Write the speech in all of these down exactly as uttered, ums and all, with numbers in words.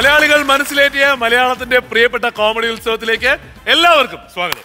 മലയാളികൾ മനസ്സിലേറ്റിയ മലയാളത്തിന്റെ പ്രിയപ്പെട്ട കോമഡി ഉത്സവത്തിലേക്ക് എല്ലാവർക്കും സ്വാഗതം.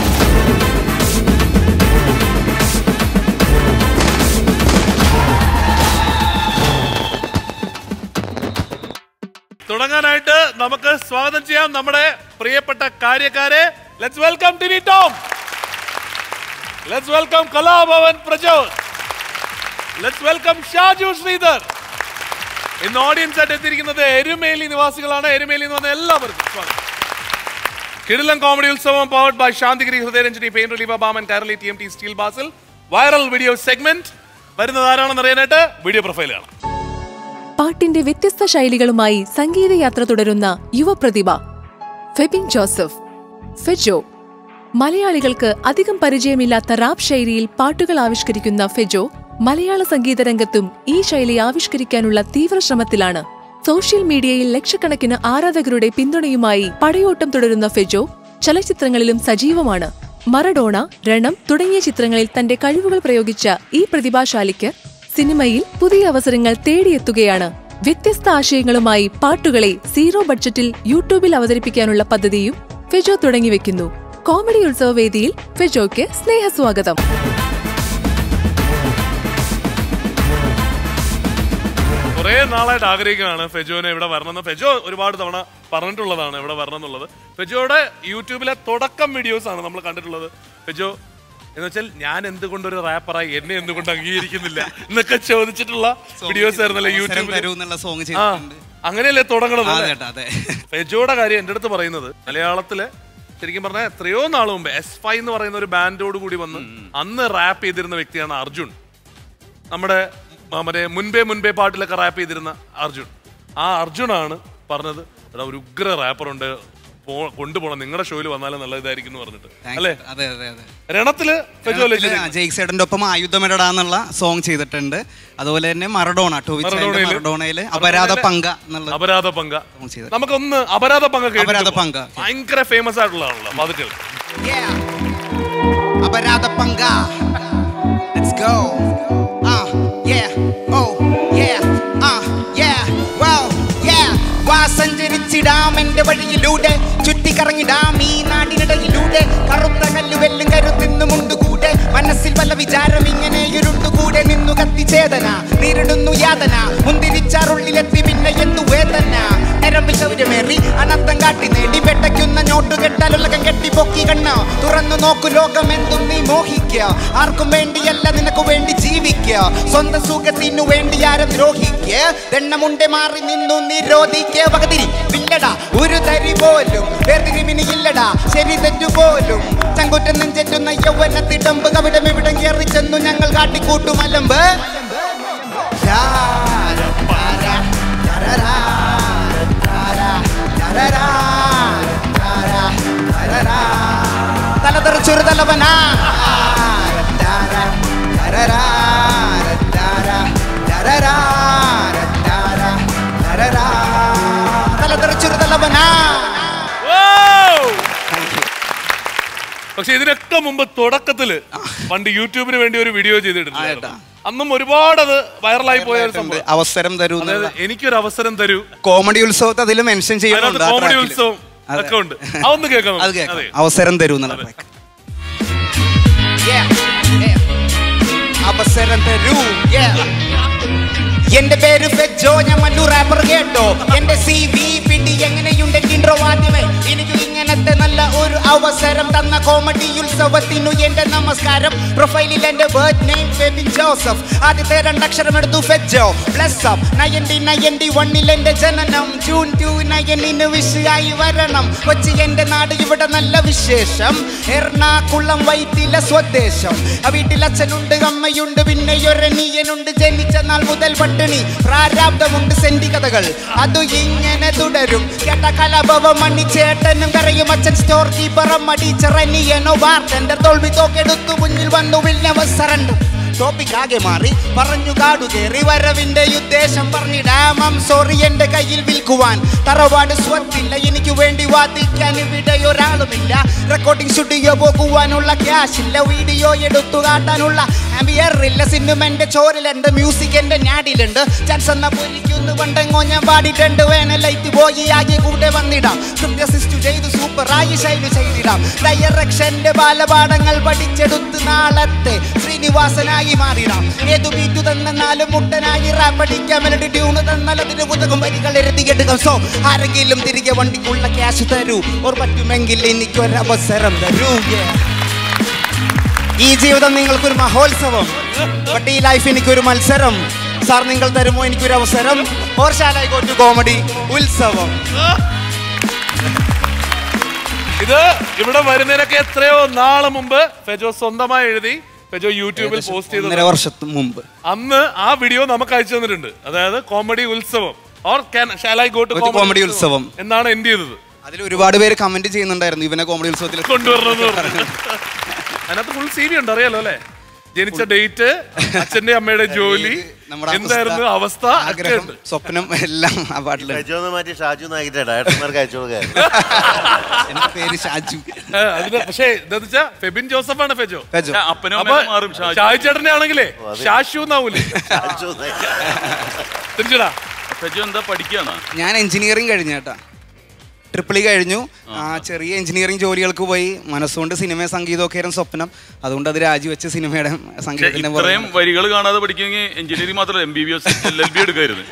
തുടങ്ങാനായിട്ട് നമുക്ക് സ്വാഗതം ചെയ്യാം നമ്മുടെ പ്രിയപ്പെട്ട കാര്യക്കാരെ. Let's welcome Tini Tom. Let's welcome Kalabhavan Prajod. Let's welcome Shaju Sreedhar. ഇന്ന് ഓഡിയൻസ് ആയിട്ട് എത്തിയിരിക്കുന്നത് എരുമേലി നിവാസികളാണ്. എരുമേലി എന്ന് പറഞ്ഞ എല്ലാവർക്കും സ്വാഗതം. കിടിലൻ കോമഡി ഉത്സവം powered by Santhigiri Hridayaranjini pain reliever balm and Kairali T M T steel ബാസിൽ വൈറൽ വീഡിയോ സെഗ്മെന്റ്. വരുന്നത് ആരാണെന്ന് അറിയാനായിട്ട് വീഡിയോ പ്രൊഫൈൽ കാണാം. പാട്ടിന്റെ വ്യത്യസ്ത ശൈലികളുമായി സംഗീതയാത്ര തുടരുന്ന യുവപ്രതിഭ ഫെബിൻ ജോസഫ്. ഫെജോ മലയാളികൾക്ക് അധികം പരിചയമില്ലാത്ത റാപ്പ് ശൈലിയിൽ പാട്ടുകൾ ആവിഷ്കരിക്കുന്ന ഫെജോ മലയാള സംഗീത രംഗത്തും ഈ ശൈലി ആവിഷ്കരിക്കാനുള്ള തീവ്ര ശ്രമത്തിലാണ്. സോഷ്യൽ മീഡിയയിൽ ലക്ഷക്കണക്കിന് ആരാധകരുടെ പിന്തുണയുമായി പടയോട്ടം തുടരുന്ന ഫെജോ ചലച്ചിത്രങ്ങളിലും സജീവമാണ്. മറഡോണ, രണം തുടങ്ങിയ ചിത്രങ്ങളിൽ തന്റെ കഴിവുകൾ പ്രയോഗിച്ച ഈ പ്രതിഭാശാലിക്ക് സിനിമയിൽ പുതിയ അവസരങ്ങൾ തേടിയെത്തുകയാണ്. വ്യത്യസ്ത ആശയങ്ങളുമായി പാട്ടുകളെ സീറോ ബഡ്ജറ്റിൽ യൂട്യൂബിൽ അവതരിപ്പിക്കാനുള്ള പദ്ധതിയും ഫെജോ തുടങ്ങിവെക്കുന്നു. കോമഡി ഉത്സവ വേദിയിൽ ഫെജോയ്ക്ക് സ്നേഹസ്വാഗതം. കുറെ നാളായിട്ട് ആഗ്രഹിക്കുകയാണ് ഫെജോനെ ഇവിടെ വരണമെന്ന്. ഫെജോ ഒരുപാട് തവണ പറഞ്ഞിട്ടുള്ളതാണ് ഇവിടെ വരണം എന്നുള്ളത്. ഫെജോയുടെ യൂട്യൂബിലെ തുടക്കം വീഡിയോസ് ആണ് നമ്മൾ കണ്ടിട്ടുള്ളത്. ഫെജോ എന്ന് വെച്ചാൽ ഞാൻ എന്തുകൊണ്ടൊരു റാപ്പറായി എന്നെ എന്തുകൊണ്ട് അംഗീകരിക്കുന്നില്ല എന്നൊക്കെ ചോദിച്ചിട്ടുള്ള വീഡിയോസ് ആയിരുന്നല്ലേ യൂട്യൂബിൽ. അങ്ങനെയല്ലേ തുടങ്ങണത്. ഫെജോയുടെ കാര്യം എന്റെ അടുത്ത് പറയുന്നത് മലയാളത്തില് ശരിക്കും പറഞ്ഞാൽ എത്രയോ നാൾ മുമ്പ് എസ് ഫൈവ് എന്ന് പറയുന്ന ഒരു ബാൻഡോട് കൂടി വന്ന് അന്ന് റാപ്പ് ചെയ്തിരുന്ന വ്യക്തിയാണ് അർജുൻ. നമ്മുടെ മറ്റേ മുൻപേ മുൻപേ പാട്ടിലൊക്കെ റാപ്പ് ചെയ്തിരുന്ന അർജുൻ. ആ അർജുനാണ് പറഞ്ഞത് എടാ ഒരു ഉഗ്ര റാപ്പറുണ്ട് കൊണ്ടുപോകണം, നിങ്ങളുടെ ഷോയിൽ വന്നാലും നല്ല ഇതായിരിക്കും എന്ന് പറഞ്ഞിട്ട് അല്ലേ. രണത്തില് ജെയ്സേട്ടന്റെ ഒപ്പം ആയുധമിടാന്നുള്ള സോങ് ചെയ്തിട്ടുണ്ട്. അതുപോലെ തന്നെ മറഡോണ മറഡോണയില് അപരാധ പങ്ക അപരാധ പങ്ക നമുക്കൊന്ന് അപരാധ പങ്ക അപരാധ പങ്ക ഭയങ്കര ഫേമസ് ആയിട്ടുള്ളതാണല്ലോ. പതുക്കെ അപരാധ പങ്ക let's go. Ah yeah oh yeah ah yeah wow yeah വാ സഞ്ചരിച്ചിടാം എന്റെ വഴിയിലൂടെ, ചുറ്റിക്കറങ്ങിടാം ഈ നാടിനിടയിലൂടെ. കറുത്ത കല്ലുവെല്ലും കരുത്തിന്നുമുണ്ട് കൂടെ, മനസ്സിൽ വല്ല വിചാരം ഇങ്ങനെ ഇരുണ്ടുകൂടെ. നിന്നു കത്തിച്ചേതന നേരിടുന്നു യാതന, മുന്തിരിച്ചാറുള്ളിലെത്തി പിന്നെ എന്തു വേദന. നരമ്പിൽ സൗര്യമേറി അനന്തം കാട്ടി നേടി വെട്ടയ്ക്കുന്ന ഞോട്ടു കെട്ടാലുലകം കെട്ടി പൊക്കി കണ്ണ് തുറന്നു നോക്കു ലോകം എന്തും നീ മോഹിക്ക. ആർക്കും വേണ്ടിയല്ല നിനക്ക് വേണ്ടി ജീവിക്ക, സ്വന്തം സുഖത്തിനു വേണ്ടി ആരും ദ്രോഹിക്ക. ദണ്ണമുണ്ടെ മാറി നിന്നു നിരോധിക്ക. പകതിരി ഇല്ലടാ ഒരു തരി പോലും വേർതിരിവിനില്ലടാ ശരി തെറ്റു പോലും. ചങ്കുറ്റം നെഞ്ചെറ്റുന്ന യൗവനത്തിടമ്പ് കവിടം ഇവിടെ കയറി ചെന്നു ഞങ്ങൾ കാട്ടിക്കൂട്ടുമലമ്പ്. തലതെറിച്ചൊരു തലവനാ തലതെറിച്ചൊരു തലവനാ. പക്ഷെ ഇതിനൊക്കെ മുമ്പ് തുടക്കത്തില് പണ്ട് യൂട്യൂബിന് വേണ്ടി ഒരു വീഡിയോ ചെയ്തിട്ടുണ്ട്. അന്നും ഒരുപാട് അത് വൈറലായി പോയ ഒരു സംഭവം. അവസരം തരൂ, എനിക്കൊരു അവസരം തരൂ. കോമഡി ഉത്സവത്തെ അതിൽ മെൻഷൻ ചെയ്യുന്നുണ്ട്. കോമഡി ഉത്സവം ഒക്കെ ഉണ്ട്. അതൊന്ന് കേൾക്കാം. അവസരം തരൂ എന്നുള്ള അവസരം തരൂ. എന്റെ പേര് ഫെജോ, ഞാൻ മല്ലു റാപ്പർ കേട്ടോ. എന്റെ സി വി പിടി എങ്ങനെയുണ്ട് ഇൻട്രോ ആദ്യമേ. എനിക്ക് ഇങ്ങനത്തെ നല്ല ഒരു അവസരം തന്ന കോമഡി ഉത്സവത്തിനു എന്റെ നമസ്കാരം. പ്രൊഫൈലിൽ എന്റെ ബർത്ത് നെയിം ഫെബിൻ ജോസഫ്. ആദ്യത്തെ രണ്ടക്ഷരം എടുത്തു Fejo. Plus up ninety ninety വണ്ണിൽ എന്റെ ജനനം. ജൂൺ ടു നയനിന് വിഷയായി വരണം. കൊച്ചി എന്റെ നാട്, ഇവിടെ നല്ല വിശേഷം. എറണാകുളം വൈറ്റിലെ സ്വദേശം. വീട്ടിൽ അച്ഛനുണ്ട് അമ്മയുണ്ട് പിന്നെ ഒരനിയനുണ്ട്. ജനിച്ച നാൾ മുതൽ പട്ടിണി പ്രാരാബ്ദമുണ്ട്. സെന്റി കഥകൾ അതു ഇങ്ങനെ തുടരും. കേട്ട കലാഭവം മണിച്ചേട്ടനും കരയും. അച്ഛൻ സ്റ്റോർ കീപ്പറും ടീച്ചർ അനിയനോ ബാർട്ടൻഡർ. തോൽവി തോക്കെടുത്തു മുന്നിൽ വന്നു വില്ലവ സറണ്ടർ. ടോപ്പിക് ആകെ മാറി പറഞ്ഞു കാടു കയറി വരവിന്റെ ഉദ്ദേശം പറഞ്ഞിടാം സോറി എന്റെ കയ്യിൽ വിൽക്കുവാൻ തറവാട് സ്വത്തില്ല എനിക്ക് വേണ്ടി വാദിക്കാൻ ഇവിടെ ഒരാളുമില്ല റെക്കോർഡിംഗ് സ്റ്റുഡിയോ പോകുവാനുള്ള ക്യാഷ് ഇല്ല വീഡിയോ എടുത്തു കാട്ടാനുള്ള ആംബിയറില്ല സിനിമന്റെ ചോരിലുണ്ട് മ്യൂസിക് എന്റെ ഞാടിലുണ്ട് ചാൻസ് എന്ന പൊരിക്കുന്നു പണ്ടെങ്ങോ ഞാൻ പാടിയിട്ടുണ്ട് വേണ ലൈറ്റ് പോയി ആകെ കൂടെ വന്നിടാം സിസ്റ്റു ചെയ്തു സൂപ്പറായി ശൈലി ചെയ്തിടാം ഡയറക്ഷന്റെ ബാലപാഠങ്ങൾ പഠിച്ചെടുത്ത് നാളത്തെ ശ്രീനിവാസനായി മാറിടാം ഏതു ബീറ്റു തന്നാലും മുട്ടനായി റാപ്പ് അടിക്കാം മെലഡി ട്യൂണ് തന്നാൽ അതിന് പുതകം വരികൾ എഴുതിയെടുക്കാം സോ ആരെങ്കിലും തിരികെ വണ്ടിക്കുള്ള ക്യാഷ് തരൂ ഓർ പറ്റുമെങ്കിൽ എനിക്കൊരവസരം തരൂ ഈ ജീവിതം നിങ്ങൾക്കൊരു മഹോത്സവം ബട്ട് ഈ ലൈഫ് എനിക്കൊരു മത്സരം സാർ നിങ്ങൾ തരുമോ എനിക്കൊരു അവസരം or shall I go to comedy ഉത്സവം ഇത് ഇവിടെ വരുന്നതിനൊക്കെ എത്രയോ നാള് മുമ്പ് ഫെജോ സ്വന്തമായി എഴുതി ഫെജോ യൂട്യൂബിൽ പോസ്റ്റ് ചെയ്തു ഒന്നര വർഷത്തിന് മുമ്പ് അന്ന് ആ വീഡിയോ നമുക്ക് അയച്ചു തന്നിട്ടുണ്ട് അതായത് കോമഡി ഉത്സവം or shall I go to comedy ഉത്സവം എന്നാണ് എൻഡ് ചെയ്തത് അതിൽ ഒരുപാട് പേര് കമന്റ് ചെയ്യുന്നുണ്ടായിരുന്നു ഇവനെ കോമഡി ഉത്സവത്തിൽ കൊണ്ടുവരണം അതിനകത്ത് ഫുൾ സി വി ഉണ്ട് അറിയാലോ അല്ലെ ജനിച്ച ഡേറ്റ് അച്ഛന്റെ അമ്മയുടെ ജോലി എന്തായിരുന്നു അവസ്ഥ ആഗ്രഹം സ്വപ്നം എല്ലാം ആ പാട്ടിൽ മാറ്റി ഷാജു നായിക്കിന്റെ ഡയറക്ടർമാർക്ക് അയച്ചു കൊടുക്കാൻ എന്റെ പേര് ഷാജു അതിന് പക്ഷേ എന്താ വെച്ചാ ഫെബിൻ ജോസഫ് ആണ് ഫെജോ ഫെജോ ഷാജി ചേട്ടന്റെ ആണെങ്കിലേ ഷാഷു എന്നാവൂലേ തിരിച്ചടാ ഫെജോ എന്താ പഠിക്കാണ് ഞാൻ എഞ്ചിനീയറിംഗ് കഴിഞ്ഞേട്ടാ ട്രിപ്പിൾ കഴിഞ്ഞു ആ ചെറിയ എഞ്ചിനീയറിംഗ് ജോലികൾക്ക് പോയി മനസ്സുകൊണ്ട് സിനിമ സംഗീതമൊക്കെ ആയിരുന്നു സ്വപ്നം അതുകൊണ്ട് അത് രാജിവെച്ച് സിനിമയുടെ സംഗീതത്തിന്റെ ഇത്രയും വരികൾ കാണാതെ പഠിക്കുമെങ്കിൽ എഞ്ചിനീയറിംഗ് മാത്രമല്ല M B B S L L B എടുക്കായിരുന്നു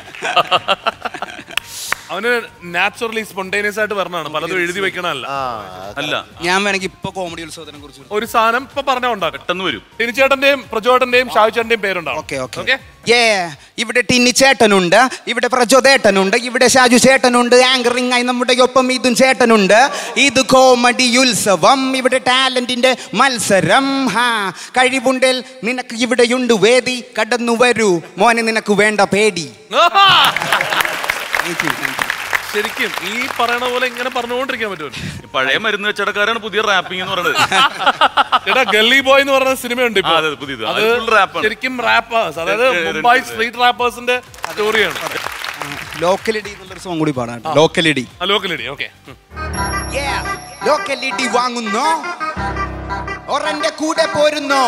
അവന് നാച്ചുറലി സ്പോണ്ടേനിയസ് ആയിട്ട് വരണതാണ് പലതും എഴുതി വെക്കണല്ല അല്ല ഞാൻ വേണമെങ്കിൽ ഇപ്പൊ കോമഡി ഉത്സവത്തിനെ കുറിച്ച് ഒരു സാധനം ഇപ്പൊ പറഞ്ഞ ഉണ്ടാക്കും പെട്ടെന്ന് വരും ടിനിച്ചേട്ടന്റെയും പ്രജോട്ടന്റെയും ഷാജുചേട്ടന്റെയും പേരുണ്ടാവും ഓക്കെ ഓക്കെ ഇവിടെ ടിന്നി ചേട്ടനുണ്ട് ഇവിടെ പ്രജോദേട്ടനുണ്ട് ഇവിടെ ഷാജു ചേട്ടനുണ്ട് ആങ്കറിംഗ് ആയി നമ്മുടെ ഒപ്പം ഇതും ചേട്ടനുണ്ട് ഇത് കോമഡി ഉത്സവം ഇവിടെ ടാലന്റിന്റെ മത്സരം ഹാ കഴിവുണ്ടിൽ നിനക്ക് ഇവിടെയുണ്ട് വേദി കടന്നു വരൂ മോനെ നിനക്ക് വേണ്ട പേടി ശരിക്കും ഈ പറയണ പോലെ ഇങ്ങനെ പറഞ്ഞുകൊണ്ടിരിക്കാൻ പറ്റുമോ പഴയ മരുന്ന് വെച്ചടക്കാരാണ് പുതിയ റാപ്പിംഗ് എന്ന് പറയുന്നത് എടാ ഗല്ലി ബോയ് എന്ന് പറയുന്ന സിനിമയുണ്ട് ശരിക്കും റാപ്പേഴ്സ് അതായത് മുംബൈ സ്ട്രീറ്റ് റാപ്പേഴ്സിന്റെ സ്റ്റോറിയാണ് ലോക്കലിഡി എന്നുള്ളൊരു സോങ് കൂടി പാടാം ലോക്കലിഡി ലോക്കലിഡി ഓക്കെ ലോക്കലിഡി വാങ്ങുന്നോ ഒരെന്റെ കൂടെ പോരുന്നോ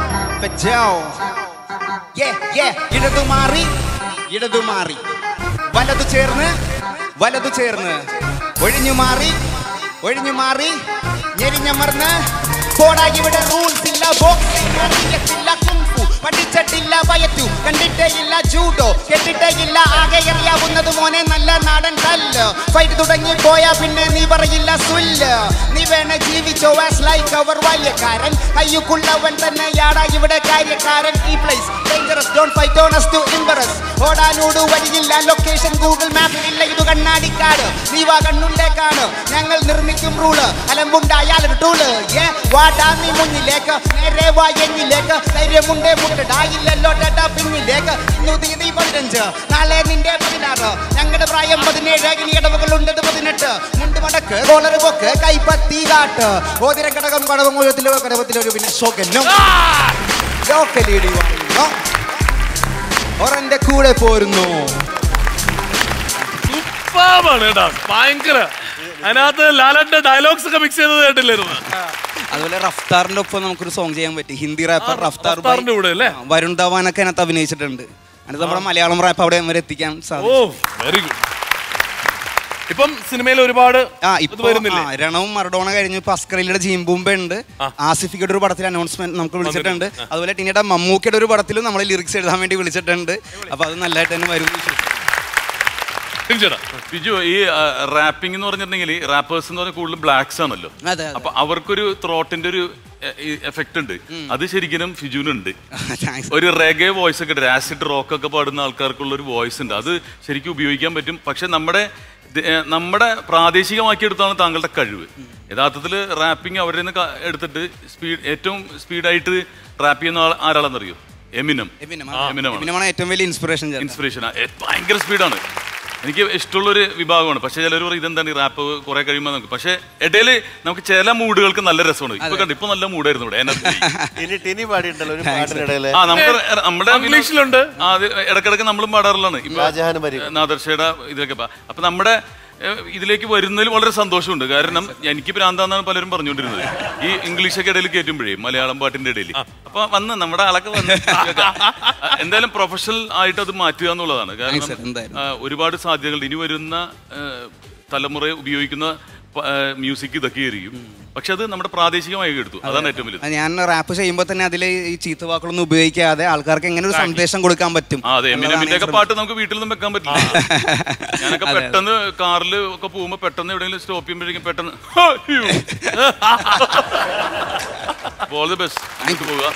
ഇടതു മാറി ഇടതു മാറി വലതു ചേർന്ന് വലതു ചേർന്ന് ഒഴിഞ്ഞു മാറി ഒഴിഞ്ഞു മാറി ഞെരിഞ്ഞമർന്ന് പോടാ ഇവിടെ റൂൾസ് ഇല്ല ബോക്സിംഗ് അറിയത്തില്ല കുംഫു പഠിച്ചിട്ടില്ല വയറ്റു കണ്ടിട്ടേ ഇല്ല ജൂഡോ കേട്ടിട്ടേ ഇല്ല ആകെ അറിയാവുന്നത് മോനെ നല്ല നാടൻ കല്ല് ഫൈറ്റ് തുടങ്ങി പോയാ പിന്നെ നീ പറയില്ല സുല്ല് നീ വേണേ ജീവിച്ചോ ആസ് ലൈക്ക് അവർ ബാല്യക്കാരൻ കയ്യുക്കുള്ളവൻ തന്നെയാടാ ഇവിടെ കാര്യക്കാരൻ ഈ place dangerous don't fight on us to impress ഓടാനോട് വഴിയില്ല ലൊക്കേഷൻ ഗൂഗിൾ മാപ്പിലില്ല ഇത് കണ്ണാടിക്കാട് നീ വാ കണ്ണുണ്ടേക്കാണ് ഞങ്ങൾ നിർമ്മിക്കും റൂള് അലമ്പുണ്ടായാൽ ടൂള് ഏ വാടാ നീ മുന്നിലേക്ക് നേരെ വാ എന്നിലേക്ക് ധൈര്യമുണ്ടേ മുട്ടടായില്ലല്ലോ ഡാ പിന്നിലേക്ക് ഇന്നു തീയതി പതിനഞ്ച് നാളെ നിന്റെ പതിനാറ് ഞങ്ങളുടെ പ്രായം പതിനേഴ് ഇനി ഇടവകളുണ്ടത് പതിനെട്ട് മുണ്ട് മടക്ക് കോളർ പൊക്ക് കൈപ്പത്തി കാട്ട് ഓതിര ഘടകം കടവമൂലത്തിലോ കടവത്തിലോ പിന്നെ ഷോക്കനും ലോക്കലിഡി വാങ്ങുന്നു ഒരെന്റെ കൂടെ പോരുന്നു ഭയങ്കര അതിനകത്ത് ലാലന്റെ ഡയലോഗ്സ് ഒക്കെ മിക്സ് ചെയ്തത് കേട്ടില്ലായിരുന്നു അതുപോലെ റഫ്താറിന്റെ ഒപ്പം നമുക്കൊരു സോങ് ചെയ്യാൻ പറ്റി ഹിന്ദി റാപ്പർ റഫ്താർ വരുൺ ധവാനൊക്കെ അതിനകത്ത് അഭിനയിച്ചിട്ടുണ്ട് അതിനകത്ത് നമ്മുടെ മലയാളം റാപ്പ് അവിടെ വരെ എത്തിക്കാൻ സാധിക്കും. ഇപ്പം സിനിമയിൽ ഒരുപാട് രണവും മറഡോണ കഴിഞ്ഞു ഇപ്പൊ അസ്കറിയുടെ ജീംബൂമ്പ ഉണ്ട് ആസിഫിക്കയുടെ ഒരു പടത്തിൽ അനൗൺസ്മെന്റ് നമുക്ക് വിളിച്ചിട്ടുണ്ട് അതുപോലെ ടിനിയുടെ മമ്മൂക്കയുടെ ഒരു പടത്തിലും നമ്മൾ ലിറിക്സ് എഴുതാൻ വേണ്ടി വിളിച്ചിട്ടുണ്ട് അപ്പൊ അത് നല്ലതായിട്ട് തന്നെ വരും. ബിജു ഈ റാപ്പിംഗ് എന്ന് പറഞ്ഞിട്ടുണ്ടെങ്കിൽ റാപ്പേഴ്സ് എന്ന് പറഞ്ഞാൽ കൂടുതലും ബ്ലാക്സ് ആണല്ലോ അപ്പൊ അവർക്കൊരു ത്രോട്ടിന്റെ ഒരു എഫക്ട് ഉണ്ട് അത് ശരിക്കും ഫിജുനുണ്ട് ഒരു റെഗേ വോയിസ് ഒക്കെ ഉണ്ട് ആസിഡ് റോക്ക് ഒക്കെ പാടുന്ന ആൾക്കാർക്കുള്ള ഒരു വോയിസ് ഉണ്ട് അത് ശരിക്കും ഉപയോഗിക്കാൻ പറ്റും പക്ഷെ നമ്മുടെ നമ്മുടെ പ്രാദേശികമാക്കിയെടുത്താണ് താങ്കളുടെ കഴിവ് യഥാർത്ഥത്തിൽ റാപ്പിംഗ് അവരിൽ നിന്ന് എടുത്തിട്ട് സ്പീഡ് ഏറ്റവും സ്പീഡായിട്ട് റാപ്പ് ചെയ്യുന്ന ആൾ ആരാളെന്നറിയോ എമിനം എമിനമാണ് ഏറ്റവും വലിയ ഇൻസ്പിറേഷൻ ഇൻസ്പിറേഷൻ ഭയങ്കര സ്പീഡാണ് എനിക്ക് ഇഷ്ടമുള്ളൊരു വിഭാഗമാണ്. പക്ഷെ ചിലർ പറയും ഇതെന്താണ് ഈ റാപ്പ് കുറെ കഴിയുമ്പോൾ നമുക്ക്. പക്ഷെ ഇടയിൽ നമുക്ക് ചില മൂഡുകൾക്ക് നല്ല രസമാണ്. ഇപ്പൊ കണ്ടു ഇപ്പൊ നല്ല മൂഡായിരുന്നു ഇവിടെ ആ നമുക്ക് നമ്മുടെ ഇംഗ്ലീഷിലുണ്ട്. അത് ഇടക്കിടക്ക് നമ്മളും പാടാറുള്ളതാണ്. ഇപ്പൊ നാദർഷയുടെ ഇതിലൊക്കെ. അപ്പൊ നമ്മുടെ ഇതിലേക്ക് വരുന്നതിൽ വളരെ സന്തോഷമുണ്ട്. കാരണം എനിക്ക് ഭ്രാന്താന്നാണ് പലരും പറഞ്ഞുകൊണ്ടിരുന്നത് ഈ ഇംഗ്ലീഷൊക്കെ ഇടയിൽ കയറ്റുമ്പോഴേ, മലയാളം പാട്ടിന്റെ ഇടയിൽ. അപ്പൊ വന്ന് നമ്മുടെ ആളൊക്കെ വന്ന് എന്തായാലും പ്രൊഫഷണൽ ആയിട്ട് അത് മാറ്റുക എന്നുള്ളതാണ്. കാരണം ഒരുപാട് സാധ്യതകൾ ഇനി വരുന്ന തലമുറ ഉപയോഗിക്കുന്ന മ്യൂസിക് ഇതൊക്കെ ആയിരിക്കും. പക്ഷെ അത് നമ്മുടെ പ്രാദേശികമായി എടുത്തു. അതാണ് ഏറ്റവും വലുത്. ഞാൻ റാപ്പ് ചെയ്യുമ്പോൾ തന്നെ അതിൽ ഈ ചീത്ത വാക്കുകളൊന്നും ഉപയോഗിക്കാതെ ആൾക്കാർക്ക് എങ്ങനെ ഒരു സന്ദേശം കൊടുക്കാൻ പറ്റും. അതെ, എമിനെയൊക്കെ പാട്ട് നമുക്ക് വീട്ടിൽ നിന്നും വെക്കാൻ പറ്റില്ല. ഞാനൊക്കെ പെട്ടെന്ന് കാറിൽ ഒക്കെ പോകുമ്പോ പെട്ടെന്ന് എവിടെയെങ്കിലും സ്റ്റോപ്പ് ചെയ്യുമ്പോഴേക്കും പെട്ടെന്ന് ഓൾ ദി ബെസ്റ്റ് പോവുക.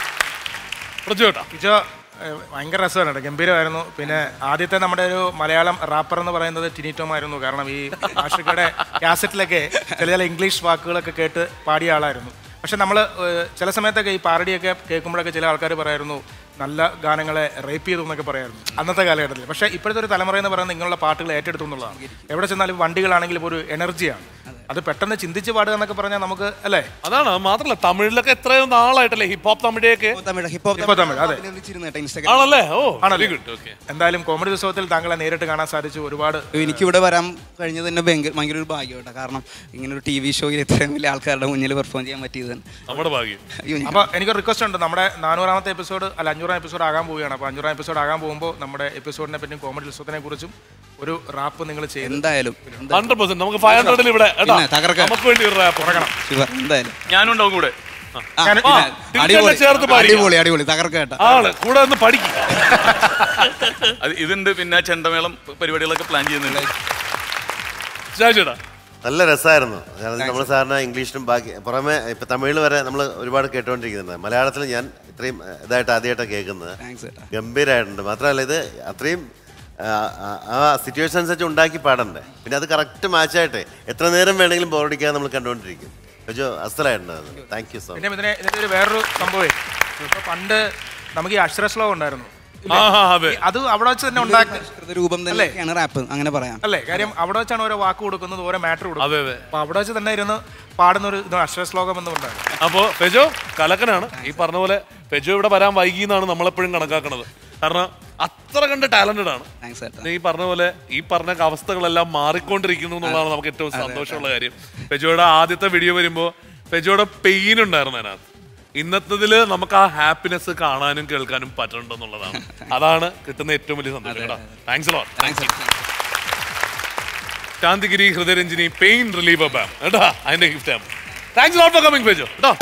ഭയങ്കര രസമാണ്, ഗംഭീരമായിരുന്നു. പിന്നെ ആദ്യത്തെ നമ്മുടെ ഒരു മലയാളം റാപ്പർ എന്ന് പറയുന്നത് ടിനി ടോം ആയിരുന്നു. കാരണം ഈ ആഷിഖയുടെ കാസറ്റിലൊക്കെ ചില ചില ഇംഗ്ലീഷ് വാക്കുകളൊക്കെ കേട്ട് പാടിയ ആളായിരുന്നു. പക്ഷെ നമ്മൾ ചില സമയത്തൊക്കെ ഈ പാരഡിയൊക്കെ കേൾക്കുമ്പോഴൊക്കെ ചില ആൾക്കാർ പറയായിരുന്നു നല്ല ഗാനങ്ങളെ റേപ്പ് ചെയ്തു എന്നൊക്കെ പറയായിരുന്നു അന്നത്തെ കാലഘട്ടത്തിൽ. പക്ഷേ ഇപ്പോഴത്തെ ഒരു തലമുറ എന്ന് പറയുന്നത് ഇങ്ങനെയുള്ള പാട്ടുകൾ ഏറ്റെടുത്തു എന്നുള്ളതാണ്. എവിടെ ചെന്നാലും വണ്ടികളാണെങ്കിലും ഒരു എനർജിയാണ്. അത് പെട്ടെന്ന് ചിന്തിച്ച് പാടുക എന്നൊക്കെ പറഞ്ഞാൽ നമുക്ക് അല്ലേ. അതാണ് മാത്രമല്ല തമിഴിലൊക്കെ എത്രയോ നാളായിട്ടല്ലേ ഹിപ്പ് ഹോപ്പ് തമിഴൊക്കെ ആണല്ലേ. ഓ ആണല്ലേ. എന്തായാലും കോമഡി ഉത്സവത്തിൽ താങ്കളെ നേരിട്ട് കാണാൻ സാധിച്ചു. ഒരുപാട് എനിക്കിവിടെ വരാൻ കഴിഞ്ഞത് തന്നെ ഭയങ്കര ഒരു ഭാഗ്യമായിട്ടാണ്. കാരണം ഇങ്ങനെ ഒരു ടി വി ഷോയിൽ ഇത്രയും വലിയ ആൾക്കാരുടെ മുന്നിൽ പെർഫോം ചെയ്യാൻ പറ്റിയത് നമ്മുടെ ഭാഗ്യം. അപ്പൊ എനിക്കൊരു റിക്വസ്റ്റ് ഉണ്ട്. നമ്മുടെ നാനൂറാമത്തെ എപ്പിസോഡ് അല്ല അഞ്ഞൂറാം എപ്പിസോഡ് ആകാൻ പോവുകയാണ്. അപ്പോൾ അഞ്ഞൂറാം എപ്പിസോഡ് ആകാൻ പോകുമ്പോൾ നമ്മുടെ എപ്പിസോഡിനെ പറ്റിയും കോമഡി ഉത്സവത്തിനെ കുറിച്ചും ഒരു റാപ്പ് നിങ്ങൾ ചെയ്യും. എന്തായാലും ഹൺഡ്രഡ് പെർസെന്റ് നമുക്ക് ഫൈവ് ഹൺഡ്രഡിൽ ഇവിടെ നമുക്ക് വേണ്ടി ഒരു റാപ്പ് ഇറങ്ങണം. എന്തായാലും ഞാനുണ്ടാവും കൂടെ. അടിപൊളി അടിപൊളി തകർക്കേട്ട ആള് കൂടെ ഒന്ന് പഠിക്കും. ഇതുണ്ട്. പിന്നെ ചെണ്ടമേളം പരിപാടികളൊക്കെ പ്ലാൻ ചെയ്യുന്നുണ്ട്. നല്ല രസമായിരുന്നു. നമ്മൾ സാറിന് ഇംഗ്ലീഷിലും ബാക്കി പുറമെ ഇപ്പം തമിഴിൽ വരെ നമ്മൾ ഒരുപാട് കേട്ടുകൊണ്ടിരിക്കുന്നുണ്ട്. മലയാളത്തിൽ ഞാൻ ഇത്രയും ഇതായിട്ട് ആദ്യമായിട്ടാണ് കേൾക്കുന്നത്. ഗംഭീരമായിട്ടുണ്ട്. മാത്രമല്ല ഇത് അത്രയും ആ സിറ്റുവേഷൻ അനുസരിച്ച് ഉണ്ടാക്കി പാടണ്ടേ. പിന്നെ അത് കറക്റ്റ് മാച്ചായിട്ടെ എത്ര നേരം വേണമെങ്കിലും ബോറടിക്കാതെ നമ്മൾ കണ്ടുകൊണ്ടിരിക്കും. അസ്ഥലായിട്ടുണ്ട്. Thank you so much. പിന്നെ ഇതിന് വേറൊരു സംഭവം, ഇപ്പോൾ പണ്ട് നമുക്ക് ഈ അക്ഷര ശ്ലോകം ഉണ്ടായിരുന്നു. അത് അവിടെ വെച്ച് തന്നെ ഉണ്ടാക്കുന്ന രൂപം തന്നെയാണ് റാപ്പ്, അങ്ങനെ പറയാം അല്ലേ. കാര്യം അവിടെ വെച്ചാണ് ഓരോ വാക്ക് കൊടുക്കുന്നത്, ഓരോ മാറ്റർ കൊടുക്കുന്നത്. അപ്പൊ അവിടെ വെച്ച് തന്നെ ഇരുന്ന് പാടുന്ന ഒരു ഇത് അക്ഷര ശ്ലോകം എന്ന് പറഞ്ഞാൽ. അപ്പോ ഫെജോ കലക്കനാണ്. ഈ പറഞ്ഞ പോലെ ഫെജോ ഇവിടെ വരാൻ വൈകി എന്നാണ് നമ്മളെപ്പോഴും കണക്കാക്കുന്നത്. കാരണം അത്ര കണ്ട് ടാലന്റഡ് ആണ്. ഈ പറഞ്ഞ പോലെ ഈ പറഞ്ഞ അവസ്ഥകളെല്ലാം മാറിക്കൊണ്ടിരിക്കുന്നു എന്നുള്ളതാണ് നമുക്ക് ഏറ്റവും സന്തോഷമുള്ള കാര്യം. ഫെജോയുടെ ആദ്യത്തെ വീഡിയോ വരുമ്പോൾ ഫെജോയുടെ പെയിൻ ഉണ്ടായിരുന്നു അതിനകത്ത്. ഇന്നത്തതില് നമുക്ക് ആ ഹാപ്പിനെസ് കാണാനും കേൾക്കാനും പറ്റണമെന്നുള്ളതാണ്. അതാണ് കിട്ടുന്ന ഏറ്റവും വലിയ സന്തോഷം. Thanks lot. Thanks. Santhigiri Hridayaranjini pain reliever balm കേട്ടാ അതിന്റെ ഗിഫ്റ്റ് ആണ്. Thanks lot for coming Fejo കേട്ടോ.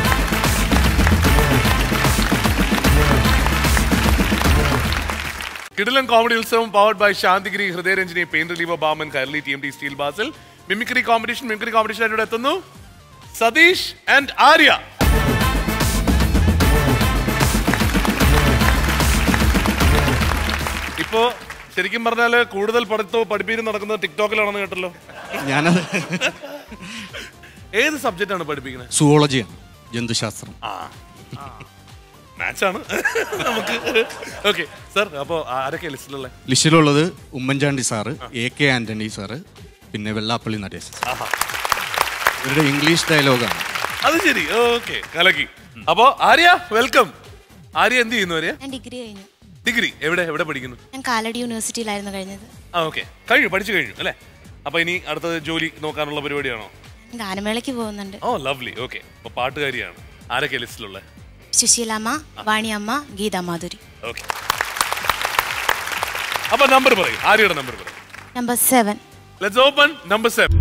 കിടിലൻ കോമഡി ഉത്സവം powered by Santhigiri Hridayaranjini pain reliever balm and Kairali T M T steel ബാസിൽ. മിമിക്രി കോമ്പറ്റീഷൻ മിമിക്രി കോമ്പറ്റീഷൻ ആയിട്ട് എത്തുന്നു സതീഷ് ആൻഡ് ആര്യ. ഇപ്പോ ശരിക്കും പറഞ്ഞാല് കൂടുതൽ പഠിത്തവും പഠിപ്പീരും നടക്കുന്നത് ടിക്ടോക്കിലാണെന്ന് കേട്ടല്ലോ. ഞാനത് ഏത് സബ്ജക്റ്റ് ആണ് പഠിപ്പിക്കുന്നത്? സുവോളജിയാണ്, ജന്തുശാസ്ത്രം. ആ മാത്സാണ് നമുക്ക്. ഓക്കെ സാർ, അപ്പോൾ ആരൊക്കെ ലിസ്റ്റിലുള്ള? ലിസ്റ്റിലുള്ളത് ഉമ്മൻചാണ്ടി സാറ്, എ കെ ആന്റണി സാറ്, പിന്നെ വെള്ളാപ്പള്ളി നടേശൻ. ഇവരുടെ ഇംഗ്ലീഷ് ഡയലോഗാണ് അത്. ശരി, ഓക്കെ കലക്കി. അപ്പോ ആര്യ വെൽക്കം. ആര്യ എന്ത് ചെയ്യുന്നു? ആര്യ ഡിഗ്രി കഴിഞ്ഞു. ഡിഗ്രി എവിടെ എവിടെ പഠിക്കുന്നു? ഞാൻ കാലടി യൂണിവേഴ്സിറ്റിയിലായിരുന്നു കഴിഞ്ഞത്. ആ ഓക്കെ, കഴിഞ്ഞു, പഠിച്ചു കഴിഞ്ഞു അല്ലേ. അപ്പൊ ഇനി അടുത്തത് ജോലി നോക്കാനുള്ള പരിപാടിയാണോ? ഗാനമേളയ്ക്ക് പോകുന്നുണ്ട്. ഓ ലവ്ലി. ഓക്കെ, അപ്പൊ പാട്ടുകാരിയാണ്. ആരൊക്കെ ലിസ്റ്റിലുള്ള? സുശീലമ്മ, വാണിയമ്മ, ഗീതാ മാധുരി. ഓക്കെ, അപ്പൊ നമ്പർ പറയും. ആര്യയുടെ നമ്പർ പറയും. Number seven. Let's open number seven.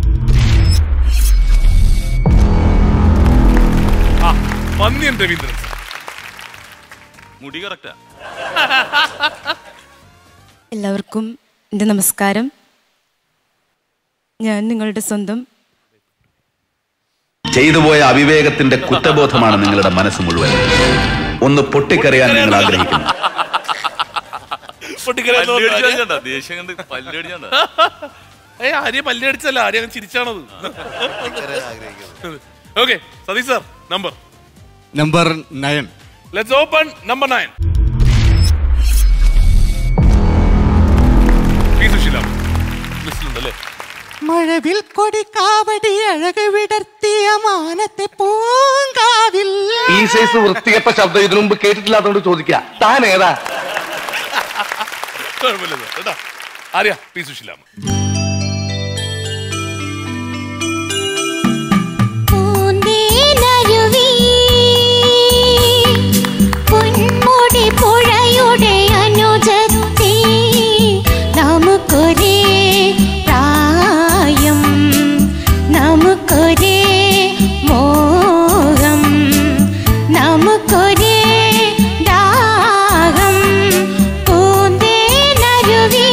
ആ പന്ന്യൻ രവീന്ദ്രൻ. മുടി കറക്റ്റാ. എല്ലാവർക്കും എൻ്റെ നമസ്കാരം. ഞാൻ നിങ്ങളുടെ സ്വന്തം. ചെയ്തുപോയ അവിവേകത്തിന്റെ കുറ്റബോധമാണ് നിങ്ങളുടെ മനസ്സ് മുഴുവൻ. ഒന്ന് പൊട്ടിക്കറിയാൻ നിങ്ങൾ ആഗ്രഹിക്കുന്നു. ആര്യ പല്ലടിച്ചല്ല, ആര്യ ചിരിച്ചാണത്. Okay Satheesh sir, number number nine. Let's open number nine. P Susheela. മഴവിൽ കൊടി കാവടി അഴക് വിടർത്തിയ മാനത്തെ പൂങ്കാവിൽ. ഈ സൈസ് വൃത്തികെട്ട ശബ്ദം ഇതിനു മുമ്പ് കേട്ടിട്ടില്ലാത്തോണ്ട് ചോദിക്കുക, താൻ ഏതാ? ആര്യ പി സുശീലാമ്മ. പുഴയുടെ അനുജത്തി നമുക്കൊരേ പ്രായം, നമുക്കൊരേ മോഹം, നമുക്കൊരേ ദാഹം, പൂന്തേനരുവി.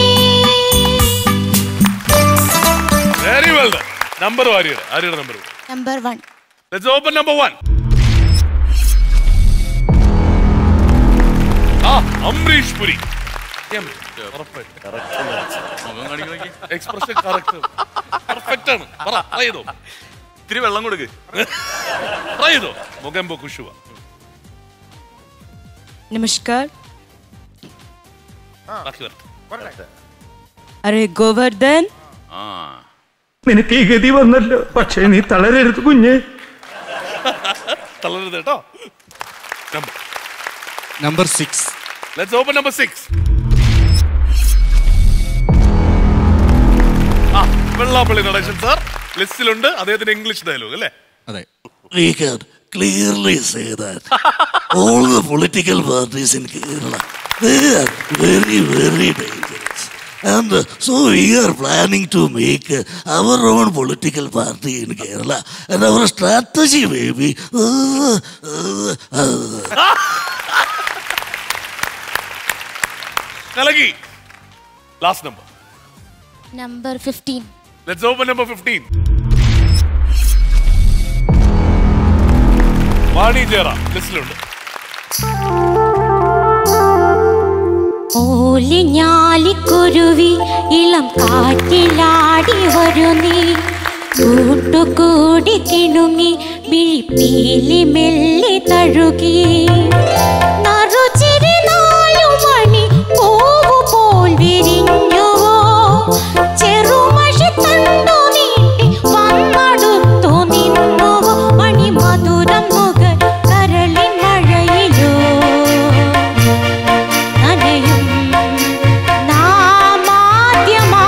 Very well done. നമ്പർ ആര്യയുടെ ആര്യയുടെ number number one. Let's open number one. Amrish Puri. Expression correct perfect ആണ്. ട്രൈ ചെയ്തോ, ഇത്തിരി വെള്ളം കൊടുക്ക്. ട്രൈ ചെയ്തോ. മുഖംബോ ഖുഷുവ. നമസ്കാർ. അരെ ഗോവർദ്ധൻ, നിനക്ക് ഈ ഗതി വന്നല്ലോ, പക്ഷേ നീ തളരരുത് കുഞ്ഞ്. തളരരുത് കേട്ടോ. Number six. Let's open number six. ആ വെള്ളാപ്പള്ളി നടേശൻ സാർ ലിസ്റ്റിലുണ്ട്. അദ്ദേഹത്തിന്റെ ഇംഗ്ലീഷ് ഡയലോഗ് അല്ലേ? അതെ. We can clearly say that all the political parties in Kerala, they are very, very dangerous. And uh, so we are planning to make uh, our own political party in Kerala. And our strategy may be... Uh, uh, uh. Kalagi. Last number. Number fifteen. Let's open number fifteen. Vani Jera. Listeluണ്ട്. ഓലിഞ്ഞാലിക്കുരുവി ഇളം കാറ്റിലാടി വരു നീ, കൂട്ടുകൂടി കിണുങ്ങി മിഴിപ്പീലി മെല്ലി തഴുകി, നറുചിരി നാലു മണി പൂവു പോൽ വിരിഞ്ഞുവോ, ചെറുമഷി തണ്ടു നീട്ടി വന്നടുത്തു നിന്നുവോ, മണി മധുരം മുഖ കരളിൻ മഴയിലോ നനയും നാമാദ്യമാ,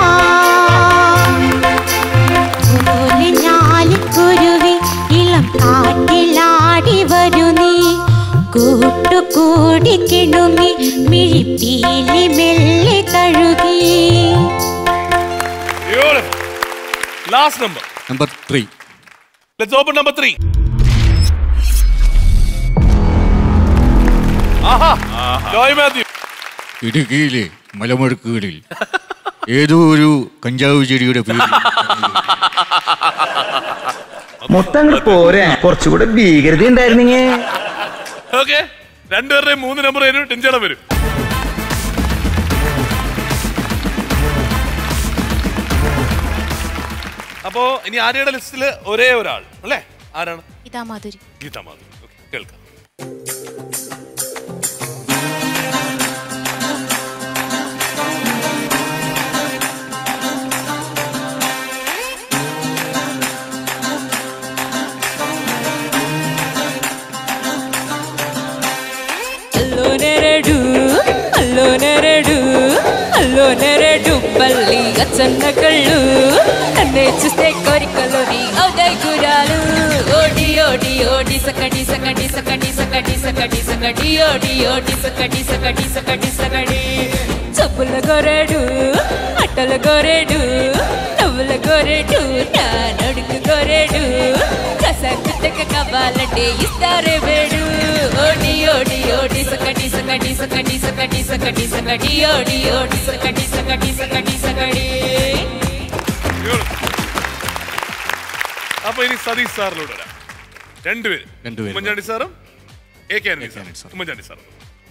ഓലിഞ്ഞാലിക്കുരുവി ഇളം കാറ്റിലാടി വരു നീ, കൂട്ടുകൂടി കിണുങ്ങി മിഴിപ്പീലി മെല്ലി തഴുകി. Last number. Number three. Let's open number three. Aha. Joy Matthew. ഇടുക്കിയിലെ മലമുഴക്കുകളിൽ ഏതോ ഒരു കഞ്ചാവ് ചെടിയുടെ പേര്. മൊത്തം പോരെ, കുറച്ചുകൂടെ ഭീകരത ഉണ്ടായിരുന്നെങ്കിൽ. ഓക്കെ, രണ്ടുപേരുടെയും മൂന്ന് നമ്പർ വരും. ടിഞ്ചട വരും. അപ്പോ ഇനി ആര്യയുടെ ലിസ്റ്റില് ഒരേ ഒരാൾ അല്ലേ? ആരാണ്? ഗീതാ മാധുരി. ഗീതാ മാധുരി. ഓക്കെ, കേൾക്കാം. അല്ലോ നെരടു അല്ലോ നെരടു అల్లో నెరడు పల్లి అచ్చన్న కళ్ళు నన్నే చూస్తే కోరికలోని అవుతాయి గురాలు ఓడి ఓడి ఓడి సకడి సకడి సకడి సకడి సకడి సకడి ఓడి ఓడి సకడి సకడి సకడి సకడి చెప్పుల గొరెడు అట్టల గొరెడు నవ్వుల గొరెడు నా నడుకు గొరెడు కసక్కుతక కావాలంటే ఇస్తారే వేడు ఓడి ఓడి ఓడి సకడి సకడి సకడి సకడి సకడి సకడి ఓడి ఓడి సకడి సకడి సకడి సకడి. അപ്പൊ ഇനി സതീഷ് സാറിലൂടെ വരാം. രണ്ടുപേരും ഉമ്മൻചാണ്ടി സാറും എ കെ ആന്റണി സാറും. ഉമ്മൻചാണ്ടി സാറും.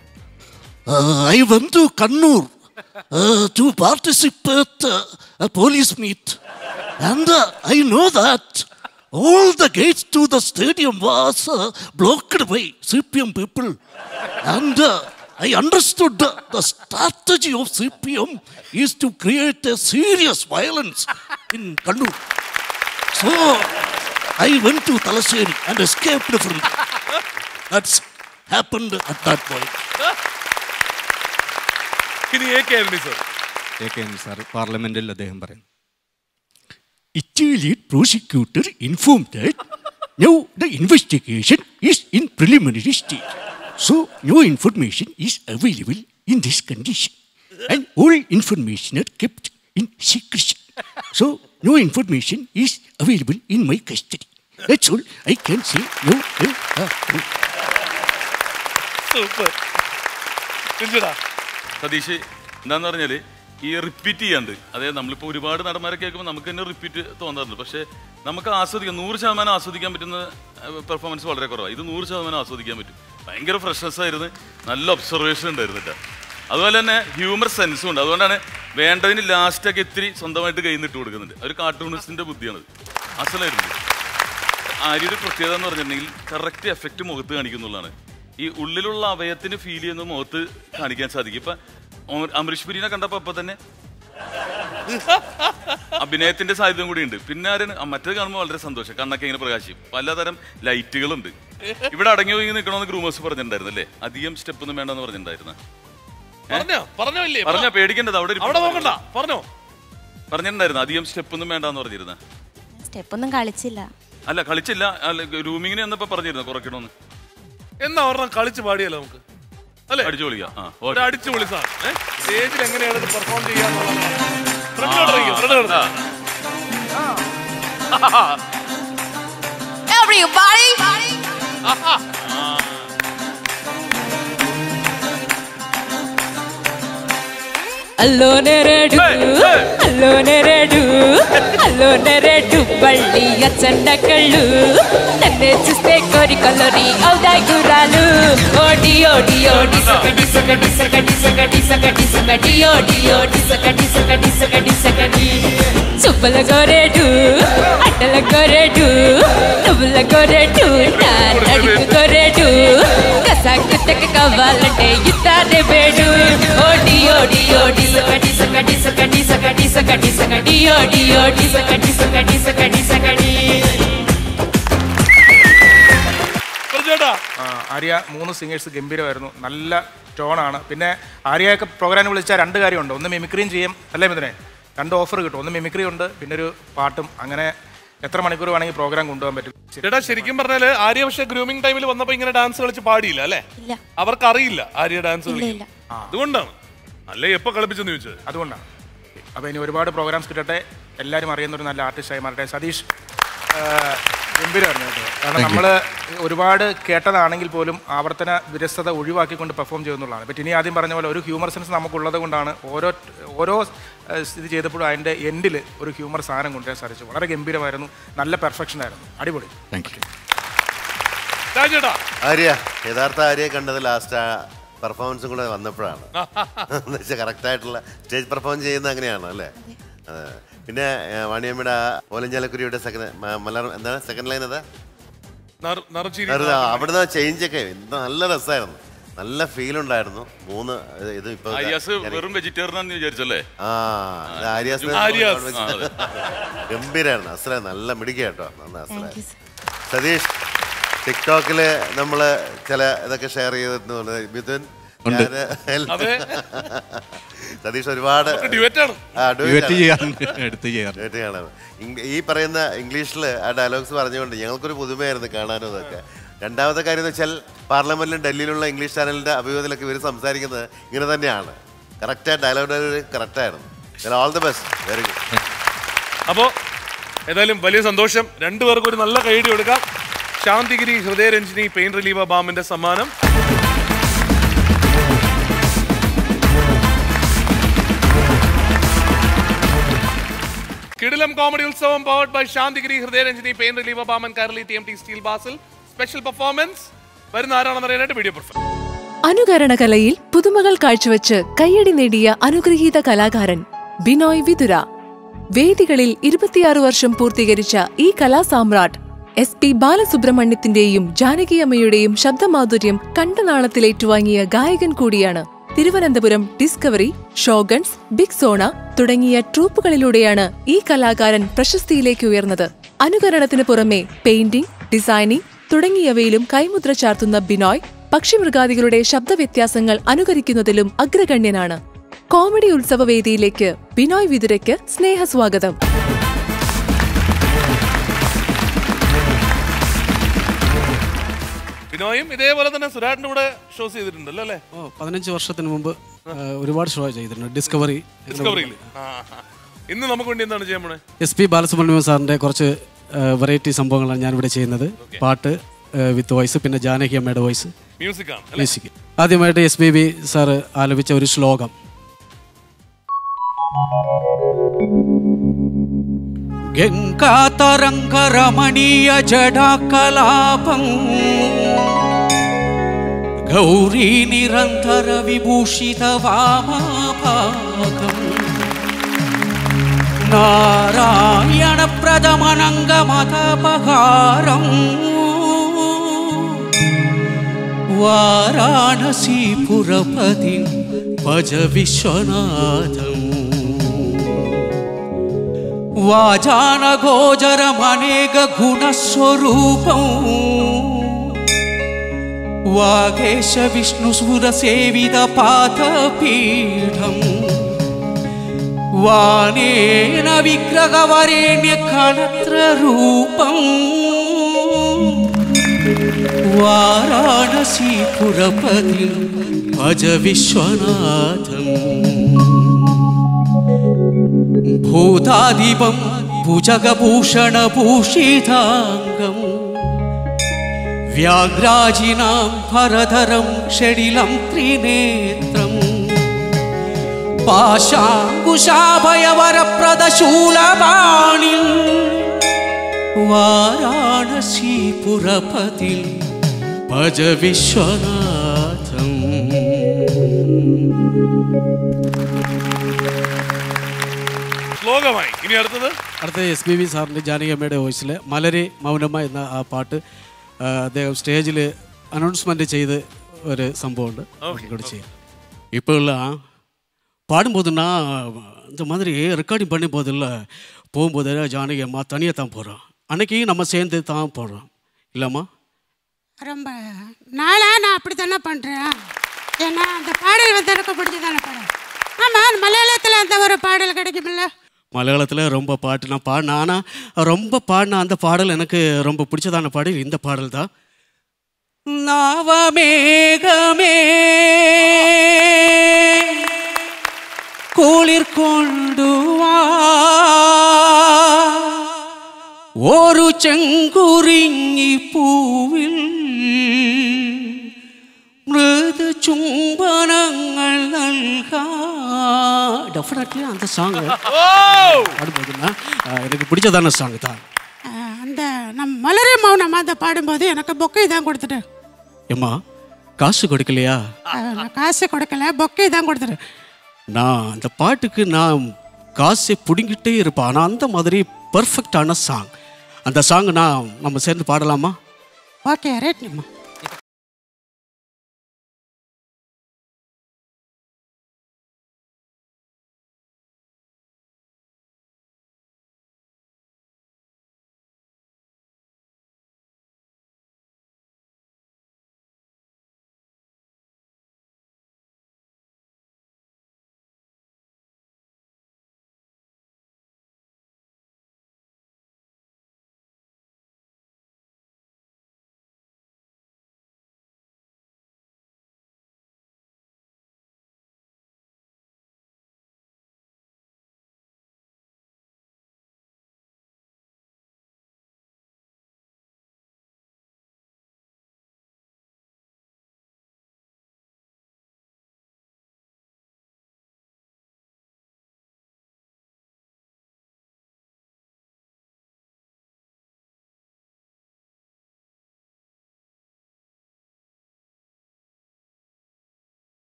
I went to Kannur uh, to participate uh, a police meet, and uh, I know that all the gates to the stadium was uh, blocked by C P M people, and uh, I understood uh, the strategy of C P M is to create a serious violence in Kannur. So I went to Talaseri and escaped from that's happened at that point. ഇനി A K Antony sir. A K Antony sir പാർലമെന്റിൽ അദ്ദേഹം പറയും, Immediate prosecutor informed that now the investigation is in preliminary stage. So no information is available in this condition. And all information are kept in secrecy. So no information is available in my custody. That's all I can say. No, no, uh, no. Super. Satheesh എന്താന്ന് പറഞ്ഞാല് ഈ repeat ചെയ്യാണ്ട്, അതായത് നമ്മളിപ്പോൾ ഒരുപാട് നടന്മാരെ കേൾക്കുമ്പോൾ നമുക്ക് തന്നെ റിപ്പീറ്റ് തോന്നാറുണ്ട്. പക്ഷേ നമുക്ക് ആസ്വദിക്കാം, നൂറ് ശതമാനം ആസ്വദിക്കാൻ പറ്റുന്ന പെർഫോമൻസ് വളരെ കുറവാണ്. ഇത് നൂറ് ശതമാനം ആസ്വദിക്കാൻ പറ്റും. ഭയങ്കര ഫ്രഷ്നെസ് ആയിരുന്നു, നല്ല ഒബ്സർവേഷൻ ഉണ്ടായിരുന്നു കേട്ടോ. അതുപോലെ തന്നെ ഹ്യൂമർ സെൻസും ഉണ്ട്. അതുകൊണ്ടാണ് വേണ്ടതിന് ലാസ്റ്റൊക്കെ ഇത്തിരി സ്വന്തമായിട്ട് കൈ നിട്ട് കൊടുക്കുന്നുണ്ട്. ഒരു കാർട്ടൂണിസ്റ്റിൻ്റെ ബുദ്ധിയാണത്. അസലായിരുന്നു. ആര്യയുടെ പ്രത്യേകത എന്ന് പറഞ്ഞിട്ടുണ്ടെങ്കിൽ കറക്റ്റ് എഫക്റ്റ് മുഖത്ത് കാണിക്കുന്നുള്ളതാണ്. ഈ ഉള്ളിലുള്ള അവയത്തിന് ഫീൽ ചെയ്യുന്ന മുഖത്ത് കാണിക്കാൻ സാധിക്കും. ഇപ്പം അമരീഷ് പുരിനെ കണ്ടപ്പോൾ അപ്പം തന്നെ അഭിനയത്തിന്റെ സാധ്യതയും കൂടി ഉണ്ട്. പിന്നെ ആരും മറ്റേത് കാണുമ്പോൾ വളരെ സന്തോഷം, കണ്ണൊക്കെ ഇങ്ങനെ പ്രകാശിക്കും. പലതരം ലൈറ്റുകളുണ്ട്. ഇവിടെ അടങ്ങി ഒതുങ്ങി നിൽക്കണമെന്ന് ഗ്രൂമേഴ്സ് പറഞ്ഞിട്ടുണ്ടായിരുന്നു അല്ലേ? അധികം സ്റ്റെപ്പ് ഒന്നും വേണ്ടെന്ന് പറഞ്ഞിട്ടുണ്ടായിരുന്നു. പറഞ്ഞോ, പേടിക്കേണ്ടത് അവിടെ പറഞ്ഞോ പറഞ്ഞിട്ടുണ്ടായിരുന്നു. അധികം സ്റ്റെപ്പ് ഒന്നും വേണ്ടെന്ന് പറഞ്ഞിരുന്ന. സ്റ്റെപ്പ് ഒന്നും കളിച്ചില്ല. അല്ല കളിച്ചില്ല, റൂമിങ്ങിന് എന്നപ്പോ പറഞ്ഞിരുന്നു കുറയ്ക്കണമെന്ന്. എന്നാ ഒരെണ്ണം കളിച്ച് പാടിയല്ലോ നമുക്ക്, അല്ലെ? അടിച്ചു പൊളിക്കാം. അടിച്ചു പൊളിച്ചാണ് സ്റ്റേജിൽ എങ്ങനെയാണ് ഇത് പെർഫോം ചെയ്യാന്നുള്ളത്. అల్లో నెరడు అల్లో నెరడు అల్లో నెరడు బళ్ళి అచ్చండ కళ్ళు నన్నే చూస్తే కోరికలోని అవుదాయి గురాలు. ఓడి ఓడి ఓడి సకటి సకటి సకటి సకటి సకటి సకటి ఓడి ఓడి సకటి సకటి సకటి సకటి సుబ్బల గోరెడు అడ్డల గోరెడు నువ్వుల గోరెడు నా నడుపు గోరెడు కసాకు తెక్క కావాలంటే ఇస్తానే వేడు. ఓడి ఓడి ఓడి సకటి సకటి సకటి సకటి సకటి సకటి ఓడి ఓడి సకటి సకటి సకటి సకటి. ആര്യ മൂന്ന് സിംഗേഴ്സ് ഗംഭീരമായിരുന്നു, നല്ല ടോണാണ്. പിന്നെ ആര്യയൊക്കെ പ്രോഗ്രാമിൽ വിളിച്ചാൽ രണ്ട് കാര്യമുണ്ട്, ഒന്ന് മിമിക്രിയും ചെയ്യും അല്ലേ മിഥുനെ? രണ്ട് ഓഫർ കിട്ടും, ഒന്ന് മിമിക്രി ഉണ്ട് പിന്നെ ഒരു പാട്ടും. അങ്ങനെ എത്ര മണിക്കൂർ വേണമെങ്കിൽ പ്രോഗ്രാം കൊണ്ടുപോകാൻ പറ്റും. ചേട്ടാ ശരിക്കും പറഞ്ഞാല് ആര്യ പക്ഷെ ഗ്രൂമിംഗ് ടൈമിൽ വന്നപ്പോ ഇങ്ങനെ ഡാൻസ് കളിച്ച് പാടിയില്ല അല്ലേ? അവർക്ക് അറിയില്ല ആര്യ ഡാൻസ് കളിക്കില്ല. അതുകൊണ്ടാണ് അല്ലേ എപ്പോ കളിപ്പിച്ചെന്ന് ചോദിച്ചത്. അതുകൊണ്ടാണ്. അപ്പോൾ ഇനി ഒരുപാട് പ്രോഗ്രാംസ് കിട്ടട്ടെ, എല്ലാവരും അറിയുന്ന ഒരു നല്ല ആർട്ടിസ്റ്റായി മാറട്ടെ. സതീഷ് ഗംഭീരമായിരുന്നു കേട്ടോ. കാരണം നമ്മൾ ഒരുപാട് കേട്ടതാണെങ്കിൽ പോലും ആവർത്തന വിരസത ഒഴിവാക്കിക്കൊണ്ട് പെർഫോം ചെയ്യുന്നുള്ളതാണ്. പറ്റി ഇനി ആദ്യം പറഞ്ഞ പോലെ ഒരു ഹ്യൂമർ സെൻസ് നമുക്കുള്ളത് കൊണ്ടാണ് ഓരോ ഓരോ ഇത് ചെയ്തപ്പോഴും അതിൻ്റെ എൻഡിൽ ഒരു ഹ്യൂമർ സാധനം കൊണ്ടുവരാൻ സാധിച്ചു. വളരെ ഗംഭീരമായിരുന്നു, നല്ല പെർഫെക്ഷൻ ആയിരുന്നു, അടിപൊളി. Thank you. ആര്യ യഥാർത്ഥ ആര്യ കണ്ടത് ലാസ്റ്റ് പെർഫോമൻസും കൂടെ വന്നപ്പോഴാണ്. എന്ന് വെച്ചാൽ കറക്റ്റായിട്ടുള്ള സ്റ്റേജ് പെർഫോം ചെയ്യുന്നത് അങ്ങനെയാണ് അല്ലേ? പിന്നെ വാണിയമ്മയുടെ ഓലഞ്ചാലക്കുരിയുടെ സെക്കൻഡ് മലയാളം എന്താണ് സെക്കൻഡ് ലൈൻ അതാ അവിടുന്ന് ചേഞ്ച് ഒക്കെ നല്ല രസമായിരുന്നു, നല്ല ഫീൽ ഉണ്ടായിരുന്നു. മൂന്ന് ഇത് ഇപ്പൊ ഗംഭീരായിരുന്നു. അസ്ര നല്ല മിടുക്കി കേട്ടോ, അസ്ര. സതീഷ് ടിക്ടോക്കില് നമ്മള് ചില ഇതൊക്കെ ഷെയർ ചെയ്തിട്ടുണ്ട് മിഥുൻ. സതീഷ് ഒരുപാട് ഈ പറയുന്ന ഇംഗ്ലീഷില് ആ ഡയലോഗ്സ് പറഞ്ഞുകൊണ്ട് ഞങ്ങൾക്കൊരു പുതുമയായിരുന്നു കാണാനും ഇതൊക്കെ. രണ്ടാമത്തെ കാര്യം എന്ന് വെച്ചാൽ പാർലമെന്റിലും ഡൽഹിയിലുള്ള ഇംഗ്ലീഷ് ചാനലിന്റെ അഭിമുഖത്തിലൊക്കെ ഇവർ സംസാരിക്കുന്നത് ഇങ്ങനെ തന്നെയാണ്. കറക്റ്റായ ഡയലോഗ് കറക്റ്റായിരുന്നു. All the best, very good. അപ്പോ ഏതായാലും വലിയ സന്തോഷം, രണ്ടുപേർക്കും ഒരു നല്ല കൈയടി കൊടുക്കാം. ശാന്തിഗിരി ഹൃദയരഞ്ജിനി പെയിൻ റിലീവർ ബാമിന്റെ സമ്മാനം. കിടിലം കോമഡി ഉത്സവം powered by Santhigiri Hridayaranjini pain reliever balm and Kairali T M T steel ബാസിൽ. സ്പെഷ്യൽ പെർഫോമൻസ് വരുന്ന ആരാണെന്ന് അറിയാനായിട്ട് വീഡിയോ പെർഫോം. അനുകരണ കലയിൽ പുതുമകൾ കാഴ്ചവെച്ച് കയ്യടി നേടിയ അനുഗ്രഹീത കലാകാരൻ ബിനോയ് വിതുര. വേദികളിൽ ഇരുപത്തിയാറ് വർഷം പൂർത്തീകരിച്ച ഈ കലാസാമ്രാട്ട് എസ് പി ബാലസുബ്രഹ്മണ്യത്തിന്റെയും ജാനകിയമ്മയുടെയും ശബ്ദമാധുര്യം കണ്ടനാളത്തിലേറ്റുവാങ്ങിയ ഗായകൻ കൂടിയാണ്. തിരുവനന്തപുരം ഡിസ്കവറി, ഷോഗൺസ്, ബിഗ് സോണ തുടങ്ങിയ ട്രൂപ്പുകളിലൂടെയാണ് ഈ കലാകാരൻ പ്രശസ്തിയിലേക്ക് ഉയർന്നത്. അനുകരണത്തിന് പുറമെ പെയിന്റിംഗ്, ഡിസൈനിംഗ് തുടങ്ങിയവയിലും കൈമുദ്ര ചാർത്തുന്ന ബിനോയ് പക്ഷിമൃഗാദികളുടെ ശബ്ദവ്യത്യാസങ്ങൾ അനുകരിക്കുന്നതിലും അഗ്രഗണ്യനാണ്. കോമഡി ഉത്സവ വേദിയിലേക്ക് ബിനോയ് വിതുരയ്ക്ക് സ്നേഹസ്വാഗതം. ബിനോയും ഇതേപോലെ തന്നെ സുരാട്ടിന്റെ കൂടെ ഷോസ് ചെയ്തിട്ടുണ്ടല്ലോ അല്ലേ? ഓ, പതിനഞ്ച് വർഷത്തിന് മുമ്പ് ഒരുപാട് ഷോ ചെയ്തിട്ടുണ്ട്. ഡിസ്കവറി ഡിസ്കവറിയിൽ. ഇന്ന് നമുക്ക് വേണ്ടി എന്താണ് ചെയ്യാൻ പോണേ? എസ് പി ബാലസുബ്രഹ്മണ്യം സാറിന്റെ കുറച്ച് വെറൈറ്റി സംഭവങ്ങളാണ് ഞാനിവിടെ ചെയ്യുന്നത്. പാട്ട് വിത്ത് വോയിസ്, പിന്നെ ജാനകി അമ്മയുടെ വോയിസ്, മ്യൂസിക്. ആദ്യമായിട്ട് എസ് പി ബി സാറ് ആലപിച്ച ഒരു ശ്ലോകം. ഗംഗാതരംഗരമണീയ ജടാകലാപം ഗൗരീ നിരന്തര വിഭൂഷിത വാമഭാഗം നാരായണ പ്രദമനംഗമതപഹാരം വാരാണസീപുരപതി ഭജ വിശ്വനാഥം వాజానగోచరమనేక గుణస్వరూపం వాగేశ విష్ణుసుర సేవిత పాదపీఠం వానేన విగ్రహవరేణ్య కళత్ర రూపం వారాణసీపురపతి భజ విశ్వనాథం భూతాదిపం భుజగభూషణభూషితాంగం వ్యాఘ్రాజినాం భరధరం షడిలం త్రినేత్రం పాశాంకుశాభయవరప్రదశూలపాణిం వారాణసీపురపతి భజ విశ్వనాథం. ശ്ലോകമായി. ഇനി അടുത്തത് അടുത്തത് എസ് പി ബി സാറിൻ്റെ ജാനകി അമ്മയുടെ വോയിസിൽ മലരെ മൗനമ എന്ന ആ പാട്ട് അദ്ദേഹം സ്റ്റേജിൽ അനൗൺസ്മെന്റ് ചെയ്ത് ഒരു സംഭവമുണ്ട്. ചെയ്യാം. இப்போ இல்லை பாடும்போது நான் இந்த மாதிரி ரெக்கார்டிங் பண்ணும் போதில்ல போகும்போது ஜானகி அம்மா தனியாக தான் போகிறோம். அன்னைக்கு நம்ம சேர்ந்து தான் போடுறோம் இல்லைம்மா? ரொம்ப நாளா நான் அப்படி தானே பண்ணுறேன். ஏன்னா அந்த பாடல் வந்து எனக்கு பிடிச்சி தானே பாடுறேன். ஆமாம், மலையாளத்தில் அந்த ஒரு பாடல் கிடைக்குமில்ல? மலையாளத்தில் ரொம்ப பாட்டு நான் பாடின, ஆனால் ரொம்ப பாடின அந்த பாடல் எனக்கு ரொம்ப பிடிச்சதான பாடல் இந்த பாடல் தான். நவமேகமே குளிர் கொண்டு வா ஒரு செங்குறிஞ்சி பூவில் மிருது ചുംബനങ്ങൾ നൽകാം. ഡെഫിനറ്റ്ലി அந்த சாங் பாடும்போதுன்னா எனக்கு பிடிச்சதான சாங் தான். அந்த நம்ம மலரே மௌனம் அந்த பாடும்போது எனக்கு பொக்கை தான் கொடுத்துட்டு. ஏம்மா காசு கொடுக்கலையா? நான் காசு கொடுக்கல, பொக்கை தான் கொடுத்துட்டு. நான் அந்த பாட்டுக்கு நான் காசை பிடுங்கிட்டே இருப்பேன். ஆனால் அந்த மாதிரி பர்ஃபெக்டான சாங், அந்த சாங் நான் நம்ம சேர்ந்து பாடலாமா? ஓகே, ரைட்மா.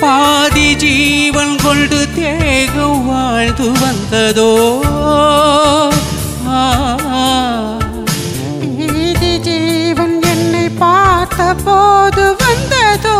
பாதி ஜீவன் கொண்டு தேகம் வாழ்ந்து வந்ததோ இது ஜீவன் என்னை பார்த்த போது வந்ததோ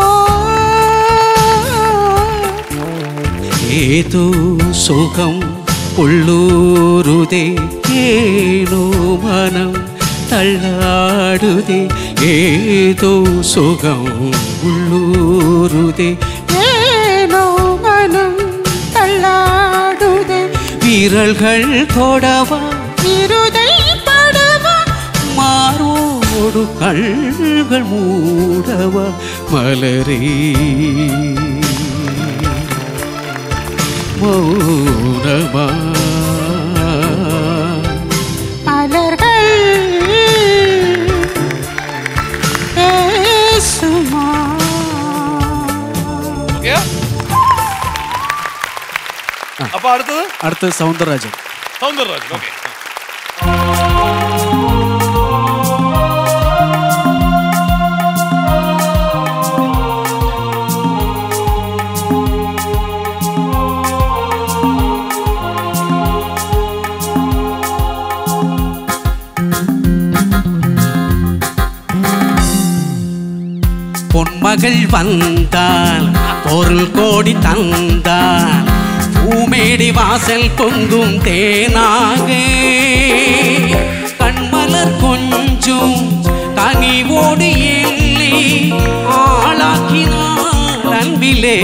ஏதோ சுகம் உள்ளூருதே ஏனோ மனம் தள்ளாடுதே ஏதோ சுகம் உள்ளூருதே ஏனோ மனம் தள்ளாடுதே விரல்கள் தொடவா இருதை படவா மாரோடு கண்கள் மூடவா மலரே மௌனமா மலர்கள் பேசுமா അപ്പൊ അടുത്തത് അടുത്തത് സൗന്ദരരാജൻ സൗന്ദരരാജൻ ഓക്കെ பொன்மகள் வந்தால் பொருள் கோடி தந்தால் பூமேடி வாசல் பொங்கும் தேனாக கண்மலர் கொஞ்சம் கனிவோடு எள்ளி ஆளாக்கினாள் அன்பிலே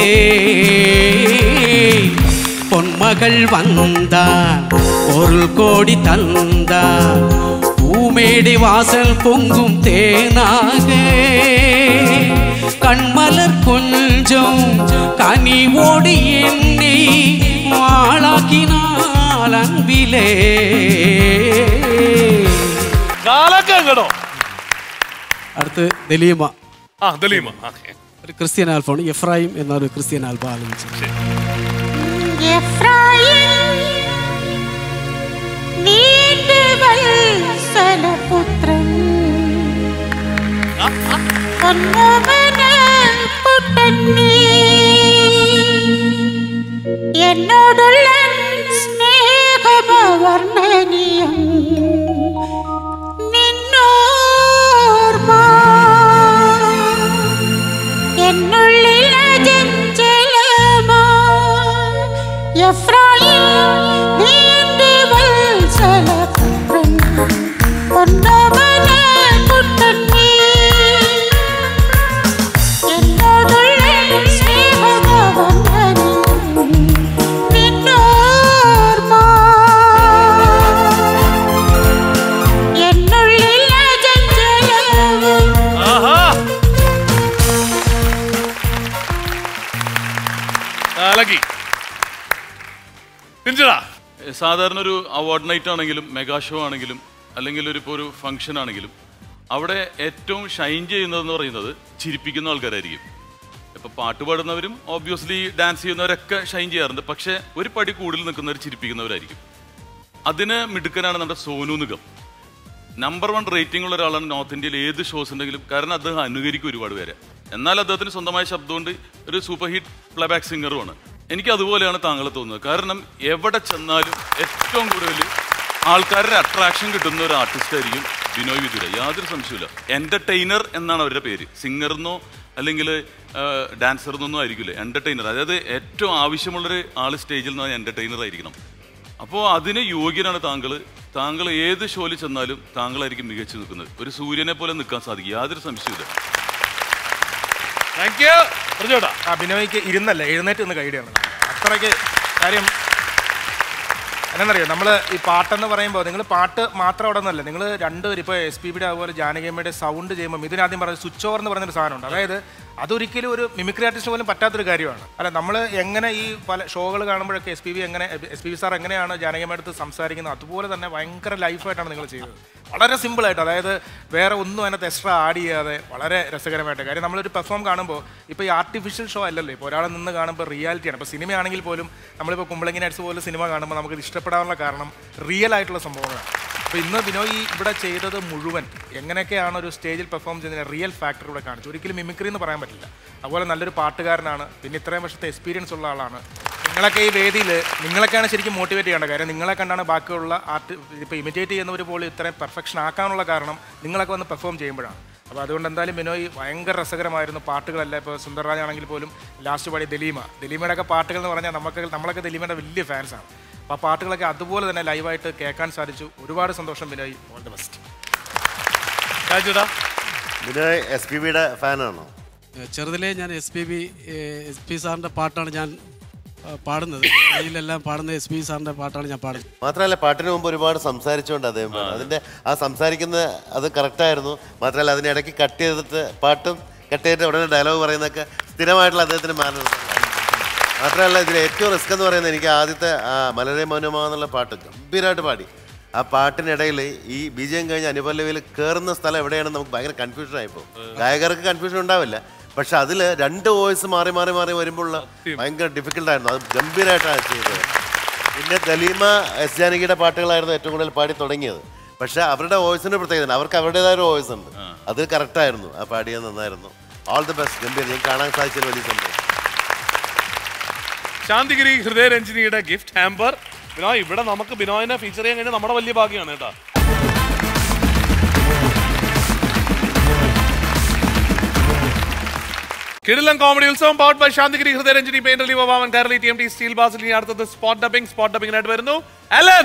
பொன்மகள் வந்தால் பொருள் கோடி தந்தால் பூமேடி வாசல் பொங்கும் தேனாக கண்மலர் கொஞ்சம் கனிவோடு எண்ணி ஆளாக்கினாள் அன்பிலே അടുത്ത് ദലീമ ആ ദലീമ ഒരു ക്രിസ്ത്യൻ ആൽഫാണ് എഫ്രായിം എന്നൊരു ക്രിസ്ത്യൻ ആൽബം ആലപിച്ചത് എഫ്രായിം നീന്റെ വത്സലപുത്രൻ പൊന്നോമന പുട്ടൻ നീ എന്നോടുള്ള സ്നേഹമവർണ്ണനീയം നിന്നോർമ്മ എന്നുള്ളിൽ അജഞ്ചലമാ എഫ്രായിം നീ എൻ്റെ വത്സലപുത്രൻ പൊന്നോമന പുട്ടൻ നീ എന്നോടുള്ള സ്നേഹമവർണ്ണനീയം നിന്നോർമ്മ എന്നുള്ളിൽ അജഞ്ചലമാ സാധാരണ ഒരു അവാർഡ് നൈറ്റ് ആണെങ്കിലും മെഗാ ഷോ ആണെങ്കിലും അല്ലെങ്കിൽ ഒരു ഇപ്പോൾ ഒരു ഫംഗ്ഷൻ ആണെങ്കിലും അവിടെ ഏറ്റവും ഷൈൻ ചെയ്യുന്നതെന്ന് പറയുന്നത് ചിരിപ്പിക്കുന്ന ആൾക്കാരായിരിക്കും. ഇപ്പൊ പാട്ട് പാടുന്നവരും ഓബ്വിയസ്ലി ഡാൻസ് ചെയ്യുന്നവരൊക്കെ ഷൈൻ ചെയ്യാറുണ്ട്. പക്ഷെ ഒരു പടി കൂടുതൽ നിൽക്കുന്നവർ ചിരിപ്പിക്കുന്നവരായിരിക്കും. അതിന് മിടുക്കനാണ് നമ്മുടെ Sonu Nigam. Number one rating ഉള്ള ഒരാളാണ് നോർത്ത് ഇന്ത്യയിൽ ഏത് ഷോസ് ഉണ്ടെങ്കിലും. കാരണം അദ്ദേഹം അനുകരിക്കും ഒരുപാട് പേരെ. എന്നാൽ അദ്ദേഹത്തിന് സ്വന്തമായ ശബ്ദമുണ്ട്. ഒരു സൂപ്പർ ഹിറ്റ് പ്ലേബാക്ക് സിംഗറുമാണ്. എനിക്ക് അതുപോലെയാണ് താങ്കളെ തോന്നുന്നത്. കാരണം എവിടെ ചെന്നാലും ഏറ്റവും കൂടുതൽ ആൾക്കാരുടെ അട്രാക്ഷൻ കിട്ടുന്ന ഒരു ആർട്ടിസ്റ്റ് ആയിരിക്കും ബിനോയ് വിദുര. യാതൊരു സംശയമില്ല. എന്റർടൈനർ എന്നാണ് അവരുടെ പേര്. സിംഗറിനോ അല്ലെങ്കിൽ ഡാൻസർ എന്നൊന്നും ആയിരിക്കില്ല, എന്റർടൈനർ. അതായത് ഏറ്റവും ആവശ്യമുള്ളൊരു ആൾ സ്റ്റേജിൽ നിന്ന് എന്റർടൈനർ ആയിരിക്കണം. അപ്പോൾ അതിന് യോഗ്യനാണ് താങ്കൾ. താങ്കൾ ഏത് ഷോയിൽ ചെന്നാലും താങ്കളായിരിക്കും മികച്ചു നിൽക്കുന്നത്. ഒരു സൂര്യനെ പോലെ നിൽക്കാൻ സാധിക്കും, യാതൊരു സംശയമില്ല. ബിനോയ്ക്ക് ഇരുന്നല്ല എഴുന്നേറ്റ് നിന്ന് കൈഡിയാണ് അത്രയ്ക്ക് കാര്യം. എന്നാന്നറിയോ, നമ്മൾ ഈ പാട്ടെന്ന് പറയുമ്പോൾ നിങ്ങൾ പാട്ട് മാത്രം അവിടെ നിന്നല്ല, നിങ്ങൾ രണ്ടുപേരും ഇപ്പോൾ എസ് പി ബിയുടെ അതുപോലെ ജാനകിയമ്മയുടെ സൗണ്ട് ചെയ്യുമ്പോൾ ഇതിനാദ്യം പറഞ്ഞ സ്വിച്ച് ഓവർ എന്ന് പറയുന്നൊരു സാധനമുണ്ട്. അതായത് അതൊരിക്കലും ഒരു മിമിക്രി ആർട്ടിസ്റ്റ് പോലും പറ്റാത്തൊരു കാര്യമാണ്. അല്ല, നമ്മൾ എങ്ങനെ ഈ പല ഷോകൾ കാണുമ്പോഴൊക്കെ എസ് പി ബി എങ്ങനെ എസ് പി ബി സാർ എങ്ങനെയാണ് ജാനകിയമ്മയുടെ അടുത്ത് സംസാരിക്കുന്നത്, അതുപോലെ തന്നെ ഭയങ്കര ലൈഫായിട്ടാണ് നിങ്ങൾ ചെയ്തത്. വളരെ സിമ്പിളായിട്ട്, അതായത് വേറെ ഒന്നും അതിനകത്ത് എക്സ്ട്രാ ആഡ് ചെയ്യാതെ വളരെ രസകരമായിട്ട്. കാര്യം നമ്മളൊരു പെർഫോം കാണുമ്പോൾ ഇപ്പോൾ ഈ ആർട്ടിഫിഷ്യൽ ഷോ അല്ലല്ലോ, ഇപ്പോൾ ഒരാളെ നിന്ന് കാണുമ്പോൾ റിയാലിറ്റിയാണ്. ഇപ്പോൾ സിനിമയാണെങ്കിൽ പോലും നമ്മളിപ്പോൾ കുമ്പളങ്ങി നൈറ്റ്സ് പോലെ സിനിമ കാണുമ്പോൾ നമുക്ക് ഇഷ്ടപ്പെടാനുള്ള കാരണം റിയൽ ആയിട്ടുള്ള സംഭവങ്ങളാണ്. അപ്പോൾ ഇന്ന് ബിനോയ് ഇവിടെ ചെയ്തത് മുഴുവൻ എങ്ങനെയൊക്കെയാണ് ഒരു സ്റ്റേജിൽ പെർഫോം ചെയ്യുന്നതിന് റിയൽ ഫാക്ടർ ഇവിടെ കാണിച്ചു. ഒരിക്കലും മിമിക്രി എന്ന് പറയാൻ പറ്റില്ല. അതുപോലെ നല്ലൊരു പാട്ടുകാരനാണ്, പിന്നെ ഇത്രയും വർഷത്തെ എക്സ്പീരിയൻസ് ഉള്ള ആളാണ്. നിങ്ങളൊക്കെ ഈ വേദിയിൽ നിങ്ങളൊക്കെയാണ് ശരിക്കും മോട്ടിവേറ്റ് ചെയ്യേണ്ട കാര്യം. നിങ്ങളെ കണ്ടാണ് ബാക്കിയുള്ള ആർട്ട് ഇപ്പോൾ ഇമിറ്റേറ്റ് ചെയ്യുന്നവർ പോലും ഇത്രയും പെർഫെക്ഷൻ ആക്കാനുള്ള കാരണം നിങ്ങളൊക്കെ വന്ന് പെർഫോം ചെയ്യുമ്പോഴാണ്. അപ്പോൾ അതുകൊണ്ട് എന്തായാലും ബിനോയ് ഭയങ്കര രസകരമായിരുന്നു. പാട്ടുകളല്ല, ഇപ്പോൾ സുന്ദർരാജ് ആണെങ്കിൽ പോലും ലാസ്റ്റ് പാടി ദലീമ ദലീമയുടെ ഒക്കെ പാട്ടുകൾ എന്ന് പറഞ്ഞാൽ നമുക്ക് നമ്മളൊക്കെ ദലീമയുടെ വലിയ ഫാൻസാണ്. അപ്പോൾ ആ പാട്ടുകളൊക്കെ അതുപോലെ തന്നെ ലൈവായിട്ട് കേൾക്കാൻ സാധിച്ചു. ഒരുപാട് സന്തോഷം Binoy. All the best. Binoy S P ബിയുടെ ഫാനാണോ? ചെറുതിലേ ഞാൻ S P B S P സാറിൻ്റെ പാട്ടാണ് ഞാൻ പാടുന്നത്. ഇതിലെല്ലാം പാടുന്നത് എസ് പി സാറിൻ്റെ പാട്ടാണ് ഞാൻ പാടുന്നത്. മാത്രമല്ല പാട്ടിന് മുമ്പ് ഒരുപാട് സംസാരിച്ചുകൊണ്ട് അദ്ദേഹം അതിൻ്റെ ആ സംസാരിക്കുന്ന അത് കറക്റ്റായിരുന്നു. മാത്രമല്ല അതിനിടയ്ക്ക് കട്ട് ചെയ്തിട്ട് പാട്ടും കട്ട് ചെയ്തിട്ട് ഉടനെ ഡയലോഗ് പറയുന്നതൊക്കെ സ്ഥിരമായിട്ടുള്ള അദ്ദേഹത്തിൻ്റെ മാനർ. മാത്രമല്ല ഇതിൽ ഏറ്റവും റിസ്ക് എന്ന് പറയുന്നത് എനിക്ക് ആദ്യത്തെ ആ മലരെ മൗനമാ എന്നുള്ള പാട്ട് ഗംഭീരമായിട്ട് പാടി. ആ പാട്ടിനിടയിൽ ഈ ബി ജി എം കഴിഞ്ഞ് അനുപല്ലവിയിൽ കയറുന്ന സ്ഥലം എവിടെയാണെന്ന് നമുക്ക് ഭയങ്കര കൺഫ്യൂഷൻ ആയിപ്പോൾ. ഗായകർക്ക് കൺഫ്യൂഷൻ ഉണ്ടാവില്ല, പക്ഷെ അതിൽ രണ്ട് വോയിസ് മാറി മാറി മാറി വരുമ്പോൾ ഭയങ്കര ഡിഫിക്കൽട്ടായിരുന്നു. അത് ഗംഭീരമായിട്ടാണ് ചെയ്തത്. പിന്നെ ദലീമ എസ് ജാനകിയുടെ പാട്ടുകളായിരുന്നു ഏറ്റവും കൂടുതൽ പാടി തുടങ്ങിയത്. പക്ഷെ അവരുടെ വോയിസിന് പ്രത്യേകത, അവർക്ക് അവരുടേതായ ഒരു വോയിസ് ഉണ്ട്. അത് കറക്റ്റായിരുന്നു. ആ പാടിയത് നന്നായിരുന്നു. All the best. ഗംഭീരം. ഞാൻ കാണാൻ സാധിച്ചത് വലിയ സന്തോഷം. ശാന്തിഗിരി ഹൃദയരഞ്ജിനിയുടെ ഗിഫ്റ്റ് ഹാമ്പർ. ബിനോയ്, ഇവിടെ നമുക്ക് ബിനോയിനെ ഫീച്ചർ ചെയ്യാൻ കഴിഞ്ഞാൽ നമ്മുടെ വലിയ ഭാഗ്യമാണ് കേട്ടോ. കിടിലൻ കോമഡി ഉത്സവം powered by Santhigiri Hridayaranjini pain relieve വാവൻ Kairali T M T steel ബാസിൽ. ഇനി അടുത്തത് സ്പോട്ട് ഡബിംഗ്. സ്പോട്ട് ഡബിംഗിനായിട്ട് വരുന്നു അലൻ.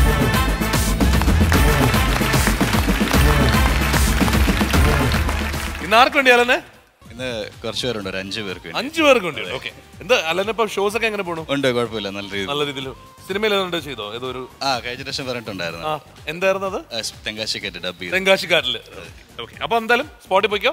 ഇന്ന് ആർക്ക് വേണ്ടി അലനെ? ഇന്ന് കുറച്ച് പേരുണ്ട്, ഒരു അഞ്ചു പേർക്ക്. അഞ്ചു പേർക്ക് ഉണ്ട്. ഓക്കെ. എന്താ അലൻ ഇപ്പൊ ഷോസ് ഒക്കെ എങ്ങനെ പോണു? ഉണ്ട്, കുഴപ്പമില്ല, നല്ല രീതിയിൽ നല്ല രീതിയിൽ. സിനിമയിൽ ഏതാണ്ട് ചെയ്തോ? ഏതൊരു ആ കഴിഞ്ഞ പ്രാവശ്യം പറഞ്ഞിട്ടുണ്ടായിരുന്നു. എന്തായിരുന്നു അത്? തെങ്കാശിക്കാറ്റ് ഡബ് ചെയ്തു. തെങ്കാശിക്കാറ്റില്. ഓക്കെ. അപ്പൊ എന്തായാലും സ്പോട്ടിൽ പോയിക്കോ.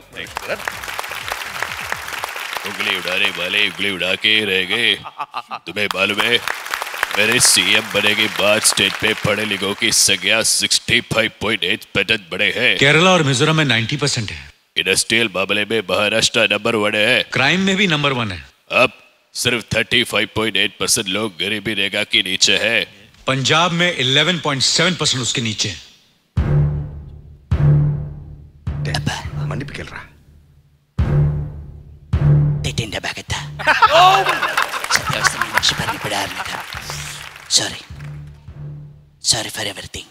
उंगली उड़ाने वाले उंगली उड़ा के रह गए. तुम्हें मालूम है मेरे सीएम बनने के बाद स्टेट पे पढ़े लिखों की संख्या पैंसठ पॉइंट आठ परसेंट बढ़े हैं. केरला और मिजोरम में नब्बे परसेंट है. इंडस्ट्रियल मामले में महाराष्ट्र नंबर वन है. क्राइम में भी नंबर वन है. अब सिर्फ पैंतीस पॉइंट आठ परसेंट लोग गरीबी रेखा के नीचे है. पंजाब में ग्यारह पॉइंट सात परसेंट उसके नीचे है. मंडी पे खेल रहा തെറ്റിന്റെ ഭാഗത്ത് സത്യാവസ്ഥ മീനാക്ഷി പറഞ്ഞപ്പെടാറില്ല. Sorry sorry for everything.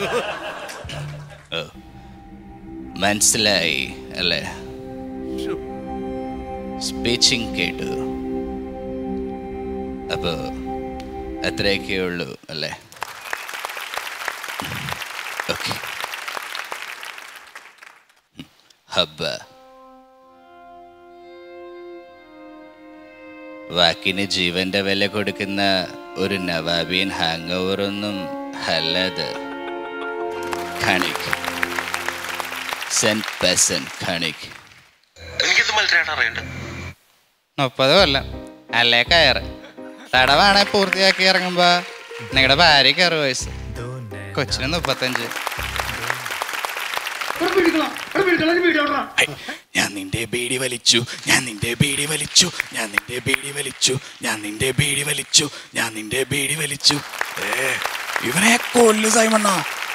മനസ്സിലായി അല്ലേ? സ്പീച്ചിങ് കേട്ടു. അപ്പോ അത്രയൊക്കെ ഉള്ളൂ അല്ലേ? ഓക്കെ. ഹബ്ബ വാക്കിന് ജീവന്റെ വില കൊടുക്കുന്ന ഒരു നവാബിയൻ ഹാങ് ഓവറൊന്നും അല്ലത്. ഖണിക് സെന്റ് പെസൻ ഖണിക്. മുപ്പത് കൊല്ലം അല്ലേ കയറ്. തടവാണെ പൂർത്തിയാക്കി ഇറങ്ങുമ്പോ നിങ്ങളുടെ ഭാര്യക്ക് അറുപത് വയസ്സ്, കൊച്ചിന് മുപ്പത്തഞ്ച്. ഞാൻ നിന്റെ ബീഡി വലിച്ചു, ഞാൻ നിന്റെ ബീഡി വലിച്ചു, ഞാൻ നിന്റെ ബീഡി വലിച്ചു, ഞാൻ നിന്റെ ബീഡി വലിച്ചു, ഞാൻ നിന്റെ ബീഡി വലിച്ചു. ഏ ഇവനെ കൊല്ലു സൈമണ്ണ.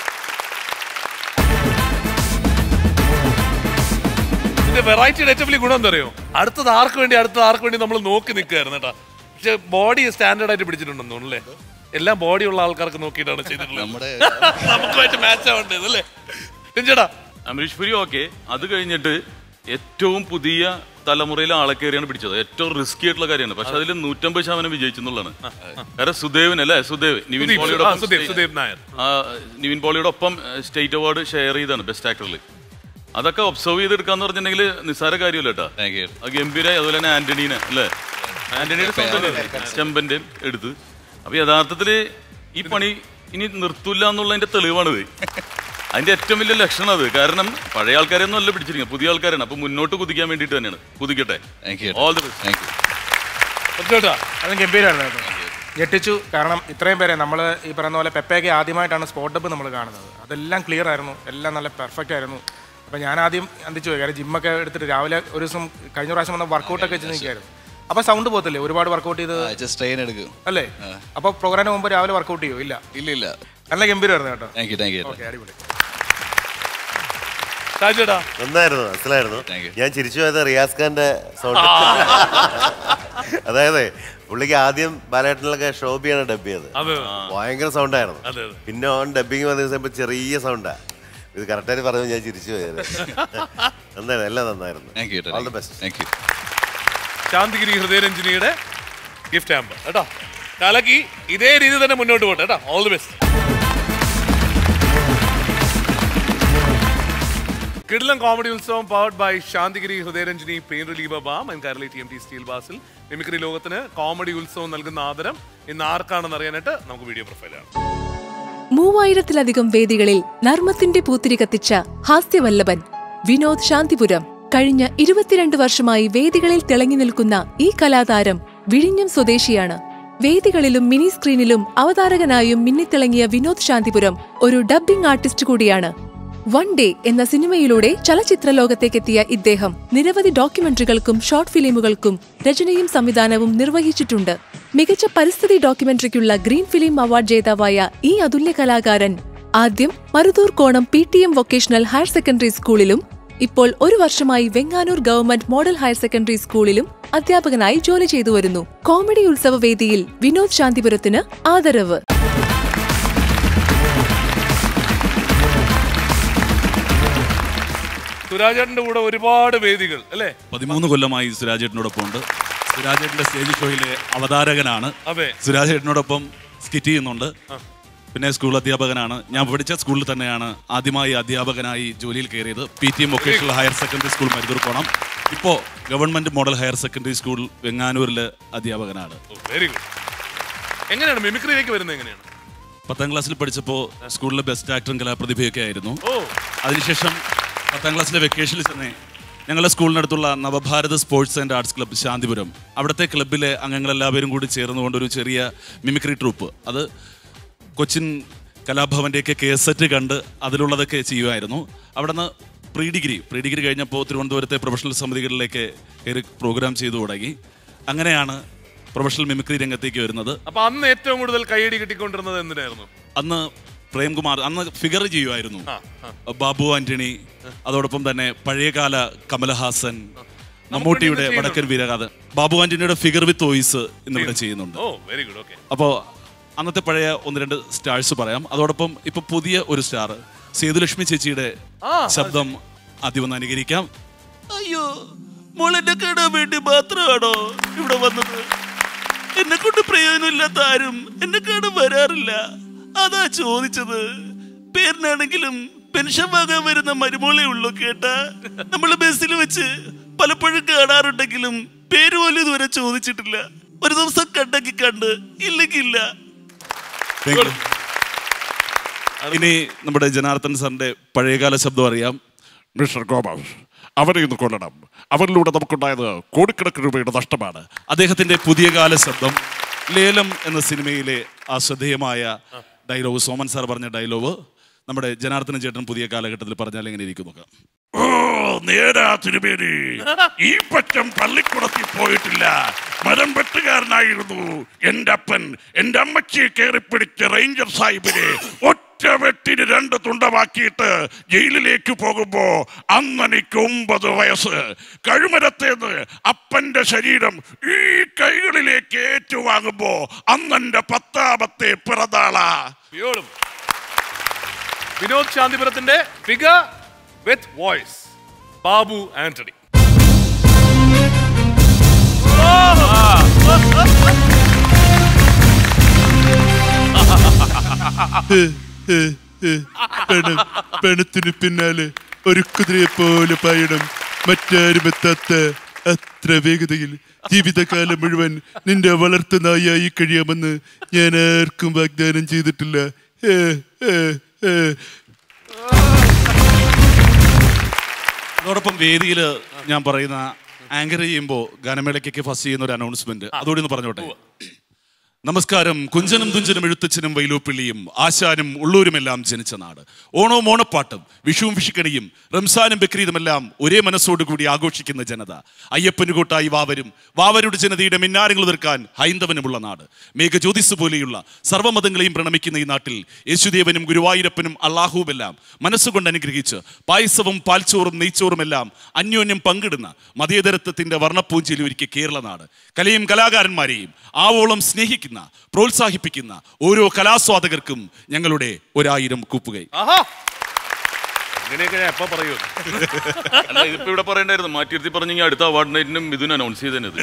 ഇതിന്റെ വെറൈറ്റിയുടെ ഏറ്റവും വലിയ ഗുണം എന്താ അറിയോ? അടുത്തത് ആർക്ക് വേണ്ടി അടുത്തത് ആർക്ക് വേണ്ടി നമ്മൾ നോക്കി നിൽക്കുകയായിരുന്നു കേട്ടാ. പക്ഷെ ബോഡി സ്റ്റാൻഡേർഡ് ആയിട്ട് പിടിച്ചിട്ടുണ്ടെന്ന് തോന്നുന്നു അല്ലേ? എല്ലാം ബോഡി ഉള്ള ആൾക്കാർക്ക് നോക്കിയിട്ടാണ് ചെയ്തിട്ടുള്ളത്. നമുക്കുമായിട്ട് മാച്ച് ആവേണ്ടത് അല്ലേ ചേട്ടാ? അമരീഷ് പുരി ഓക്കെ. അത് കഴിഞ്ഞിട്ട് ഏറ്റവും പുതിയ തലമുറയിലെ ആളെ കയറിയാണ് പിടിച്ചത്. ഏറ്റവും റിസ്കി ആയിട്ടുള്ള കാര്യമാണ്. പക്ഷെ അതിൽ നൂറ്റമ്പത് ശതമാനം വിജയിച്ചെന്നുള്ളതാണ്. കാരണം സുദേവൻ അല്ലേ, സുദേവ് നിവിൻ പോളിയുടെ നിവിൻ പോളിയുടെ ഒപ്പം സ്റ്റേറ്റ് അവാർഡ് ഷെയർ ചെയ്താണ് ബെസ്റ്റ് ആക്ടറിൽ. അതൊക്കെ ഒബ്സർവ് ചെയ്തെടുക്കാന്ന് പറഞ്ഞിട്ടുണ്ടെങ്കിൽ നിസ്സാര കാര്യമല്ല കേട്ടോ. ഗംഭീരായി. അതുപോലെ തന്നെ ആന്റണീനെ അല്ലേ, ആന്റണിയുടെ സ്വന്തം ചെമ്പന്റെ എടുത്ത്. അപ്പൊ യഥാർത്ഥത്തില് ഈ പണി ഇനി നിർത്തൂല്ല എന്നുള്ളതിന്റെ തെളിവാണിത്. അതിന്റെ ഏറ്റവും വലിയ ലക്ഷണം അത്. കാരണം പഴയ ആൾക്കാരെയൊന്നും അല്ല പിടിച്ചിരിക്കുന്നത്, പുതിയ ആൾക്കാരാണ്. അപ്പൊ മുന്നോട്ട് കുതിക്കാൻ വേണ്ടിയിട്ട് തന്നെയാണ്. കുതിക്കട്ടെ. All the best. അത് ഗംഭീരമായിരുന്നു കേട്ടോ. ഞെട്ടിച്ചു. കാരണം ഇത്രയും പേരെ നമ്മൾ ഈ പറയുന്ന പോലെ പെപ്പയൊക്കെ ആദ്യമായിട്ടാണ് സ്പോട്ട് ഡബ് നമ്മൾ കാണുന്നത്. അതെല്ലാം ക്ലിയർ ആയിരുന്നു, എല്ലാം നല്ല പെർഫെക്റ്റ് ആയിരുന്നു. അപ്പം ഞാൻ ആദ്യം അന്തിച്ചു പോയി. കാരണം ജിമ്മൊക്കെ എടുത്തിട്ട് രാവിലെ ഒരു ദിവസം കഴിഞ്ഞ പ്രാവശ്യം വന്ന വർക്കൗട്ടൊക്കെ വെച്ച് നിൽക്കായിരുന്നു. അപ്പൊ സൗണ്ട് പോകത്തില്ലേ? ഒരുപാട് വർക്കൗട്ട് ചെയ്ത് ട്രെയിൻ എടുക്കും അല്ലേ? അപ്പൊ പ്രോഗ്രാമിന് മുമ്പ് രാവിലെ വർക്കൗട്ട് ചെയ്യോ? ഇല്ല ഇല്ല ഇല്ല നല്ല ഗംഭീരമായിരുന്നു കേട്ടോ. Thank you thank you. Okay, അടിപൊളി. നന്നായിരുന്നു, മനസ്സിലായിരുന്നു. ഞാൻ ചിരിച്ചു പോയത് റിയാസ് ഖാന്റെ സൗണ്ട്. അതായത് പുള്ളിക്ക് ആദ്യം ബാലേട്ടനിലൊക്കെ ഷോബിയാണ് ഡബ് ചെയ്തത്. ഭയങ്കര സൗണ്ടായിരുന്നു. പിന്നെ ഓൺ ഡബിങ് വന്ന ദിവസം ചെറിയ സൗണ്ടാ. ഇത് കറക്റ്റായിട്ട് പറഞ്ഞു, ഞാൻ ചിരിച്ചു പോയത്. നന്നായിരുന്നു, എല്ലാം നന്നായിരുന്നു. All the best. Thank you. Santhigiri ഹൃദയരഞ്ജിനിയുടെ ഗിഫ്റ്റ് ആമ്പ് കേട്ടോ. കലക്കി ഇതേ രീതി തന്നെ മുന്നോട്ട് പോട്ടെ കേട്ടോ. All the best. കിടിലം കോമഡി ഉത്സവം powered by Santhigiri Hridayaranjini pain reliever balm and Kairali T M T steel ബാസിൽ മിമിക്രി ലോകത്തിന് കോമഡി ഉത്സവം നൽകുന്ന ആദരം ഇന്ന് ആർക്കാണെന്ന് അറിയാനായിട്ട് നമുക്ക് വീഡിയോ പ്രൊഫൈലാണ്. മൂവായിരത്തിലധികം വേദികളിൽ നർമ്മത്തിന്റെ പൂത്തിരി കത്തിച്ച ഹാസ്യവല്ലഭൻ വിനോദ് ശാന്തിപുരം കഴിഞ്ഞ ഇരുപത്തിരണ്ട് വർഷമായി വേദികളിൽ തിളങ്ങി നിൽക്കുന്ന ഈ കലാതാരം വിഴിഞ്ഞം സ്വദേശിയാണ്. വേദികളിലും മിനി സ്ക്രീനിലും അവതാരകനായും മിന്നിത്തിളങ്ങിയ വിനോദ് ശാന്തിപുരം ഒരു ഡബ്ബിംഗ് ആർട്ടിസ്റ്റ് കൂടിയാണ്. വൺ ഡേ എന്ന സിനിമയിലൂടെ ചലച്ചിത്ര ലോകത്തേക്കെത്തിയ ഇദ്ദേഹം നിരവധി ഡോക്യുമെന്ററികൾക്കും ഷോർട്ട് ഫിലിമുകൾക്കും രചനയും സംവിധാനവും നിർവഹിച്ചിട്ടുണ്ട്. മികച്ച പരിസ്ഥിതി ഡോക്യുമെന്ററിക്കുള്ള ഗ്രീൻ ഫിലിം അവാർഡ് ജേതാവായ ഈ അതുല്യ കലാകാരൻ ആദ്യം Maruthoor Konam P T M vocational higher secondary സ്കൂളിലും ഇപ്പോൾ ഒരു വർഷമായി Venganoor government model higher secondary സ്കൂളിലും അധ്യാപകനായി ജോലി ചെയ്തു വരുന്നു. കോമഡി ഉത്സവ വേദിയിൽ വിനോദ് ശാന്തിപുരത്തിന് ആദരവ്. സുരാജേട്ടന്റെ കൂടെ ഒരുപാട് വേദികൾ അല്ലേ? പതിമൂന്ന് കൊല്ലമായി സുരാജേട്ടനോടൊപ്പം ഉണ്ട്. സുരാജേട്ടന്റെ സ്റ്റേജ് ഷോയിലെ അവതാരകനാണ്. സുരാജേട്ടനോടൊപ്പം സ്കിറ്റ് ചെയ്യുന്നുണ്ട്. പിന്നെ സ്കൂൾ അധ്യാപകനാണ്. ഞാൻ പഠിച്ച സ്കൂളിൽ തന്നെയാണ് ആദ്യമായി അധ്യാപകനായി ജോലിയിൽ കയറിയത്. P T M vocational higher secondary school Maruthoor Konam. ഇപ്പോൾ government model higher secondary school വെങ്ങാനൂരിലെ അധ്യാപകനാണ്. Very good. എങ്ങനെയാണ് മിമിക്രിയിലേക്ക് വരുന്നത്? എങ്ങനെയാണ്? പത്താം ക്ലാസ്സിൽ പഠിച്ചപ്പോൾ സ്കൂളിലെ ബെസ്റ്റ് ആക്ടറും കലാപ്രതിഭയൊക്കെ ആയിരുന്നു. അതിനുശേഷം പത്താം ക്ലാസ്സിലെ വെക്കേഷനിൽ തന്നെ ഞങ്ങളുടെ സ്കൂളിനടുത്തുള്ള Navabharat sports and arts club Shanthipuram, അവിടുത്തെ ക്ലബ്ബിലെ അംഗങ്ങളെല്ലാവരും കൂടി ചേർന്നുകൊണ്ട് ഒരു ചെറിയ മിമിക്രി ട്രൂപ്പ്, അത് കൊച്ചിൻ കലാഭവൻ്റെയൊക്കെ കേസറ്റ് കണ്ട് അതിലുള്ളതൊക്കെ ചെയ്യുമായിരുന്നു. അവിടെ നിന്ന് പ്രീ ഡിഗ്രി പ്രീ ഡിഗ്രി കഴിഞ്ഞപ്പോൾ തിരുവനന്തപുരത്തെ പ്രൊഫഷണൽ സമിതികളിലേക്ക് കയറി പ്രോഗ്രാം ചെയ്തു തുടങ്ങി. അങ്ങനെയാണ് പ്രൊഫഷണൽ മിമിക്രി രംഗത്തേക്ക് വരുന്നത്. അപ്പൊ അന്ന് ഏറ്റവും കൂടുതൽ കൈയടി കിട്ടിക്കൊണ്ടിരുന്നത് എന്തിനായിരുന്നു? അന്ന് പ്രേംകുമാർ, അന്ന് ഫിഗർ ചെയ്യുമായിരുന്നു. ബാബു ആന്റണി, അതോടൊപ്പം തന്നെ പഴയകാല കമലഹാസൻ, മമ്മൂട്ടിയുടെ വടക്കൻ വീരഗാഥ. ബാബു ആന്റണിയുടെ ഫിഗർ വിത്ത് വോയിസ് ഇന്നിവിടെ ചെയ്യുന്നുണ്ട്. അപ്പോൾ അന്നത്തെ പഴയ ഒന്ന് രണ്ട് സ്റ്റാർസ് പറയാം. അതോടൊപ്പം ഇപ്പൊ പുതിയ ഒരു സ്റ്റാർ സേതുലക്ഷ്മി ചേച്ചിയുടെ ശബ്ദം ആദ്യം ഒന്ന് അനുകരിക്കാം. അയ്യോ, മോളെന്നെ കാണാൻ വേണ്ടി മാത്രമാണോ ഇവിടെ വന്നത്? എന്നെ കൊണ്ട് പ്രയോജനമില്ലാത്ത ആരും എന്നെ കാണാൻ വരാറില്ല, അതാ ചോദിച്ചത്. പേരിനാണെങ്കിലും പെൻഷൻ വാങ്ങാൻ വരുന്ന മരുമോളേ ഉള്ളൂ കേട്ടാ. നമ്മള് ബസ്സിൽ വെച്ച് പലപ്പോഴും കാണാറുണ്ടെങ്കിലും പേര് പോലും ഇതുവരെ ചോദിച്ചിട്ടില്ല. ഒരു ദിവസം കണ്ടെങ്കിൽ കണ്ട്, ഇല്ലെങ്കിൽ ഇല്ല. ഇനി നമ്മുടെ ജനാർദ്ദൻ സാറിന്റെ പഴയകാല ശബ്ദം അറിയാം. മിസ്റ്റർ ഗോപാൽ, അവരെ ഇന്ന് കൊല്ലണം. അവരിലൂടെ നമുക്കുണ്ടായത് കോടിക്കണക്കിന് രൂപയുടെ നഷ്ടമാണ്. അദ്ദേഹത്തിന്റെ പുതിയ കാല ശബ്ദം ലേലം എന്ന സിനിമയിലെ ആ ശ്രദ്ധേയമായ ഡയലോഗ്, സോമൻ സാർ പറഞ്ഞ ഡയലോഗ് നമ്മുടെ ജനാർദ്ദന ചേട്ടൻ പുതിയ കാലഘട്ടത്തിൽ പറഞ്ഞാൽ എങ്ങനെ ഇരിക്കും നോക്കാം. ഓ നേരാ തിരുമേനി, ഈ പറ്റം പള്ളിക്കുടത്തിൽ പോയിട്ടില്ല. മരം വെട്ടുകാരനായിരുന്നു എന്റെ അപ്പൻ. എന്റെ അമ്മച്ചിയെ കയറിപ്പിടിച്ച റേഞ്ചർ സാഹിബിനെ ഒറ്റ വെട്ടിന് രണ്ട് തുണ്ടമാക്കിയിട്ട് ജയിലിലേക്ക് പോകുമ്പോ അന്നെനിക്ക് ഒമ്പത് വയസ്സ്. കഴുമരത്തേന്ന് അപ്പന്റെ ശരീരം ഈ കൈകളിലേക്ക് ഏറ്റുവാങ്ങുമ്പോ അന്നെന്റെ പത്താമത്തെ പിറന്നാളാ. വിനോദ് ശാന്തിപുരത്തിന്റെ figure with voice Babu Antony. പണത്തിന് പിന്നാലെ ഒരു കുതിരയെ പോലെ പായണം. മറ്റാരും എത്താത്ത അത്ര വേഗതയിൽ ജീവിതകാലം മുഴുവൻ നിന്റെ വളർത്തു നായായി കഴിയാമെന്ന് ഞാൻ ആർക്കും വാഗ്ദാനം ചെയ്തിട്ടില്ല. അതോടൊപ്പം വേദിയിൽ ഞാൻ പറയുന്ന ആങ്കർ ചെയ്യുമ്പോൾ ഗാനമേളയ്ക്കൊക്കെ ഫസ്റ്റ് ചെയ്യുന്ന ഒരു അനൗൺസ്മെന്റ് അതോടെ ഒന്ന് പറഞ്ഞോട്ടെ. നമസ്കാരം. കുഞ്ചനും തുഞ്ചനും എഴുത്തച്ഛനും വൈലോപ്പിള്ളിയും ആശാനും ഉള്ളൂരുമെല്ലാം ജനിച്ച നാട്. ഓണവും ഓണപ്പാട്ടും വിഷുവും വിഷുക്കണിയും റംസാനും ബക്രീദുമെല്ലാം ഒരേ മനസ്സോടുകൂടി ആഘോഷിക്കുന്ന ജനത. അയ്യപ്പന് കൂട്ടായി വാവരും വാവരുടെ ജനതയുടെ മിന്നാരങ്ങൾ തീർക്കാൻ ഹൈന്ദവനുമുള്ള നാട്. മേഘജ്യോതിസ് പോലെയുള്ള സർവ്വമതങ്ങളെയും പ്രണമിക്കുന്ന ഈ നാട്ടിൽ യേശുദേവനും ഗുരുവായൂരപ്പനും അള്ളാഹുവുമെല്ലാം മനസ്സുകൊണ്ട് അനുഗ്രഹിച്ച് പായസവും പാൽച്ചോറും നെയ്ച്ചോറുമെല്ലാം അന്യോന്യം പങ്കിടുന്ന മതേതരത്വത്തിന്റെ വർണ്ണപ്പൂഞ്ചിയിൽ ഒരുക്കിയ കേരള നാട്. കലയും കലാകാരന്മാരെയും ആവോളം സ്നേഹിക്കുന്ന പ്രോത്സാഹിപ്പിക്കുന്ന ഓരോ കലാസ്വാദകർക്കും ഞങ്ങളുടെ ഒരായിരം കൂപ്പുകൈ. അല്ല, ഇതിപ്പോ ഇവിടെ പറയണ്ടായിരുന്നു, മാറ്റിയിരുത്തി പറഞ്ഞെങ്കിൽ അടുത്ത അവാർഡ് നൈറ്റിനും ഇതിന് അനൗൺസ് ചെയ്തത്.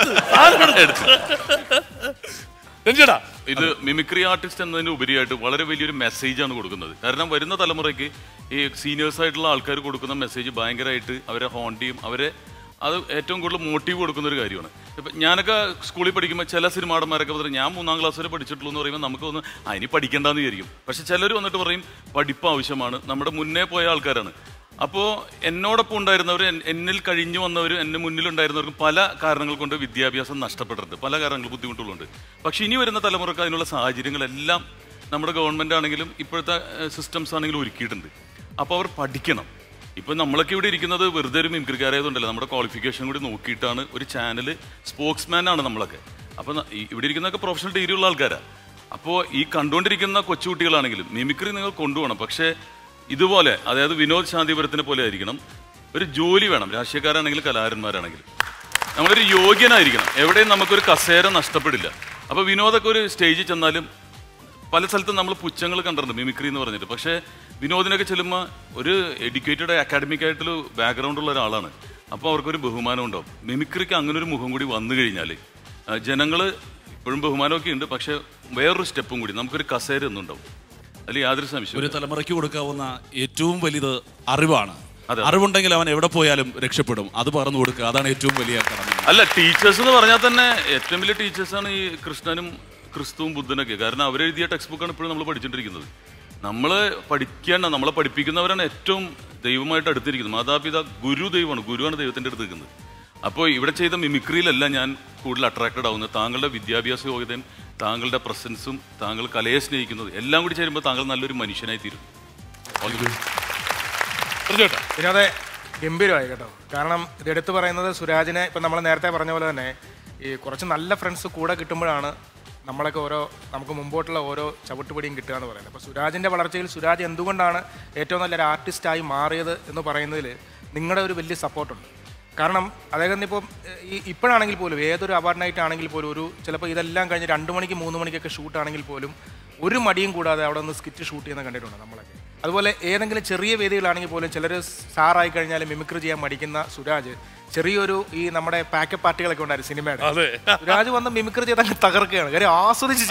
ഇത് മിമിക്രി ആർട്ടിസ്റ്റ് എന്നതിന് ഉപരിയായിട്ട് വളരെ വലിയൊരു മെസ്സേജാണ് കൊടുക്കുന്നത്. കാരണം വരുന്ന തലമുറയ്ക്ക് ഈ സീനിയേഴ്സ് ആയിട്ടുള്ള ആൾക്കാർ കൊടുക്കുന്ന മെസ്സേജ് ഭയങ്കരമായിട്ട് അവരെ ഹോണ്ട് ചെയ്യും. അവരെ അത് ഏറ്റവും കൂടുതൽ മോട്ടീവ് കൊടുക്കുന്ന ഒരു കാര്യമാണ്. ഇപ്പം ഞാനൊക്കെ സ്കൂളിൽ പഠിക്കുമ്പോൾ ചില സിനിമാടന്മാരൊക്കെ പറയും ഞാൻ മൂന്നാം ക്ലാസ് വരെ പഠിച്ചിട്ടുള്ളൂ എന്ന് പറയുമ്പോൾ നമുക്ക് ഒന്ന് അതിന് പഠിക്കേണ്ടെന്ന് വിചാരിക്കും. പക്ഷെ ചിലർ വന്നിട്ട് പറയും പഠിപ്പ് ആവശ്യമാണ്. നമ്മുടെ മുന്നേ പോയ ആൾക്കാരാണ്. അപ്പോൾ എന്നോടൊപ്പം ഉണ്ടായിരുന്നവർ, എന്നിൽ കഴിഞ്ഞു വന്നവർ, എൻ്റെ മുന്നിലുണ്ടായിരുന്നവർക്കും പല കാരണങ്ങൾ കൊണ്ട് വിദ്യാഭ്യാസം നഷ്ടപ്പെട്ടിട്ടുണ്ട്. പല കാരണങ്ങൾ ബുദ്ധിമുട്ടുകളുണ്ട്. പക്ഷെ ഇനി വരുന്ന തലമുറക്ക് അതിനുള്ള സാഹചര്യങ്ങളെല്ലാം നമ്മുടെ ഗവൺമെൻറ് ആണെങ്കിലും ഇപ്പോഴത്തെ സിസ്റ്റംസ് ആണെങ്കിലും ഒരുക്കിയിട്ടുണ്ട്. അപ്പോൾ അവർ പഠിക്കണം. ഇപ്പം നമ്മളൊക്കെ ഇവിടെ ഇരിക്കുന്നത് വെറുതെ ഒരു മിമിക്രിക്കാരായതുകൊണ്ടല്ല, നമ്മുടെ ക്വാളിഫിക്കേഷൻ കൂടി നോക്കിയിട്ടാണ് ഒരു ചാനൽ സ്പോക്സ്മാൻ ആണ് നമ്മളൊക്കെ. അപ്പം ഇവിടെ ഇരിക്കുന്നതൊക്കെ പ്രൊഫഷണൽ ഡിഗ്രി ഉള്ള ആൾക്കാരാണ്. അപ്പോൾ ഈ കണ്ടുകൊണ്ടിരിക്കുന്ന കൊച്ചുകുട്ടികളാണെങ്കിലും മിമിക്രി നിങ്ങൾ കൊണ്ടുപോകണം. പക്ഷേ ഇതുപോലെ, അതായത് വിനോദ് ശാന്തിപുരത്തിനെ പോലെ ആയിരിക്കണം. ഒരു ജോലി വേണം. രാഷ്ട്രീയക്കാരാണെങ്കിലും കലാകാരന്മാരാണെങ്കിലും നമ്മളൊരു യോഗ്യനായിരിക്കണം. എവിടെയും നമുക്കൊരു കസേര നഷ്ടപ്പെടില്ല. അപ്പോൾ വിനോദൊക്കെ ഒരു സ്റ്റേജിൽ ചെന്നാലും പല സ്ഥലത്തും നമ്മൾ പുച്ഛങ്ങൾ കണ്ടിട്ടുണ്ട് മിമിക്രി എന്ന് പറഞ്ഞിട്ട്. പക്ഷേ വിനോദിനൊക്കെ ചെല്ലുമ്പോൾ ഒരു എഡ്യൂക്കേറ്റഡ് അക്കാഡമിക് ആയിട്ടുള്ള ബാക്ക്ഗ്രൗണ്ട് ഉള്ള ഒരാളാണ്. അപ്പോൾ അവർക്കൊരു ബഹുമാനം ഉണ്ടാവും. മിമിക്രിക്ക് അങ്ങനെ ഒരു മുഖം കൂടി വന്നു കഴിഞ്ഞാൽ ജനങ്ങൾ ഇപ്പോഴും ബഹുമാനമൊക്കെ ഉണ്ട്. പക്ഷേ വേറൊരു സ്റ്റെപ്പും കൂടി നമുക്കൊരു കസേര ഒന്നുണ്ടാവും. അതിൽ യാതൊരു സംശയം. ഒരു തലമുറയ്ക്ക് കൊടുക്കാവുന്ന ഏറ്റവും വലുത് അറിവാണ്. അറിവുണ്ടെങ്കിൽ അവൻ എവിടെ പോയാലും രക്ഷപ്പെടും. അത് പറഞ്ഞു കൊടുക്കുക, അതാണ് ഏറ്റവും വലിയ കടമ. അല്ല, ടീച്ചേഴ്സ് എന്ന് പറഞ്ഞാൽ തന്നെ ഏറ്റവും വലിയ ടീച്ചേഴ്സാണ് ഈ കൃഷ്ണനും ക്രിസ്തുവും ബുദ്ധനൊക്കെ. കാരണം അവരെഴുതിയ ടെക്സ്റ്റ് ബുക്കാണ് ഇപ്പോഴും നമ്മൾ പഠിച്ചുകൊണ്ടിരിക്കുന്നത്. നമ്മൾ പഠിക്കേണ്ട, നമ്മളെ പഠിപ്പിക്കുന്നവരാണ് ഏറ്റവും ദൈവമായിട്ട് അടുത്തിരിക്കുന്നത്. മാതാപിതാ ഗുരു ദൈവമാണ്. ഗുരുവാണ് ദൈവത്തിൻ്റെ അടുത്ത് നിൽക്കുന്നത്. അപ്പോൾ ഇവിടെ ചെയ്ത മിമിക്രിയിലല്ല ഞാൻ കൂടുതൽ അട്രാക്റ്റഡ് ആവുന്നത്. താങ്കളുടെ വിദ്യാഭ്യാസ യോഗ്യതയും താങ്കളുടെ പ്രസൻസും താങ്കൾ കലയെ സ്നേഹിക്കുന്നത് എല്ലാം കൂടി ചേരുമ്പോൾ താങ്കൾ നല്ലൊരു മനുഷ്യനായി തീരും. വിനോദേ, ഗംഭീരമായി കേട്ടോ. കാരണം ഇത് എടുത്തു പറയുന്നത് സുരാജിനെ ഇപ്പം നമ്മൾ നേരത്തെ പറഞ്ഞ പോലെ തന്നെ ഈ കുറച്ച് നല്ല ഫ്രണ്ട്സ് കൂടെ കിട്ടുമ്പോഴാണ് നമ്മളൊക്കെ ഓരോ നമുക്ക് മുമ്പോട്ടുള്ള ഓരോ ചവിട്ടുപടിയും കിട്ടുക എന്ന് പറയുന്നത്. അപ്പോൾ സുരാജിൻ്റെ വളർച്ചയിൽ സുരാജ് എന്തുകൊണ്ടാണ് ഏറ്റവും നല്ലൊരു ആർട്ടിസ്റ്റായി മാറിയത് എന്ന് പറയുന്നതിൽ നിങ്ങളുടെ ഒരു വലിയ സപ്പോർട്ടുണ്ട്. കാരണം അദ്ദേഹം ഇപ്പോൾ ഈ ഇപ്പോഴാണെങ്കിൽ പോലും ഏതൊരു അവാർഡ് നൈറ്റ് ആണെങ്കിൽ പോലും ഒരു ചിലപ്പോൾ ഇതെല്ലാം കഴിഞ്ഞ് രണ്ട് മണിക്ക് മൂന്ന് മണിക്കൊക്കെ ഷൂട്ടാണെങ്കിൽ പോലും ഒരു മടിയും കൂടാതെ അവിടെ നിന്ന് സ്കിറ്റ് ഷൂട്ട് ചെയ്യുന്ന കണ്ടിട്ടുണ്ട് നമ്മളൊക്കെ. അതുപോലെ ഏതെങ്കിലും ചെറിയ വേദികളാണെങ്കിൽ പോലും ചിലർ സാറായി കഴിഞ്ഞാൽ മിമിക്രി ചെയ്യാൻ മടിക്കുന്ന സുരാജ് ചെറിയൊരു ഈ നമ്മുടെ പാക്കപ്പ് പാർട്ടികളൊക്കെ ഉണ്ടായിരുന്നു സിനിമയുടെ, സുരാജ് വന്ന് മിമിക്രി ചെയ്ത് അങ്ങ് തകർക്കുകയാണ്. കാര്യം ആസ്വദിച്ച്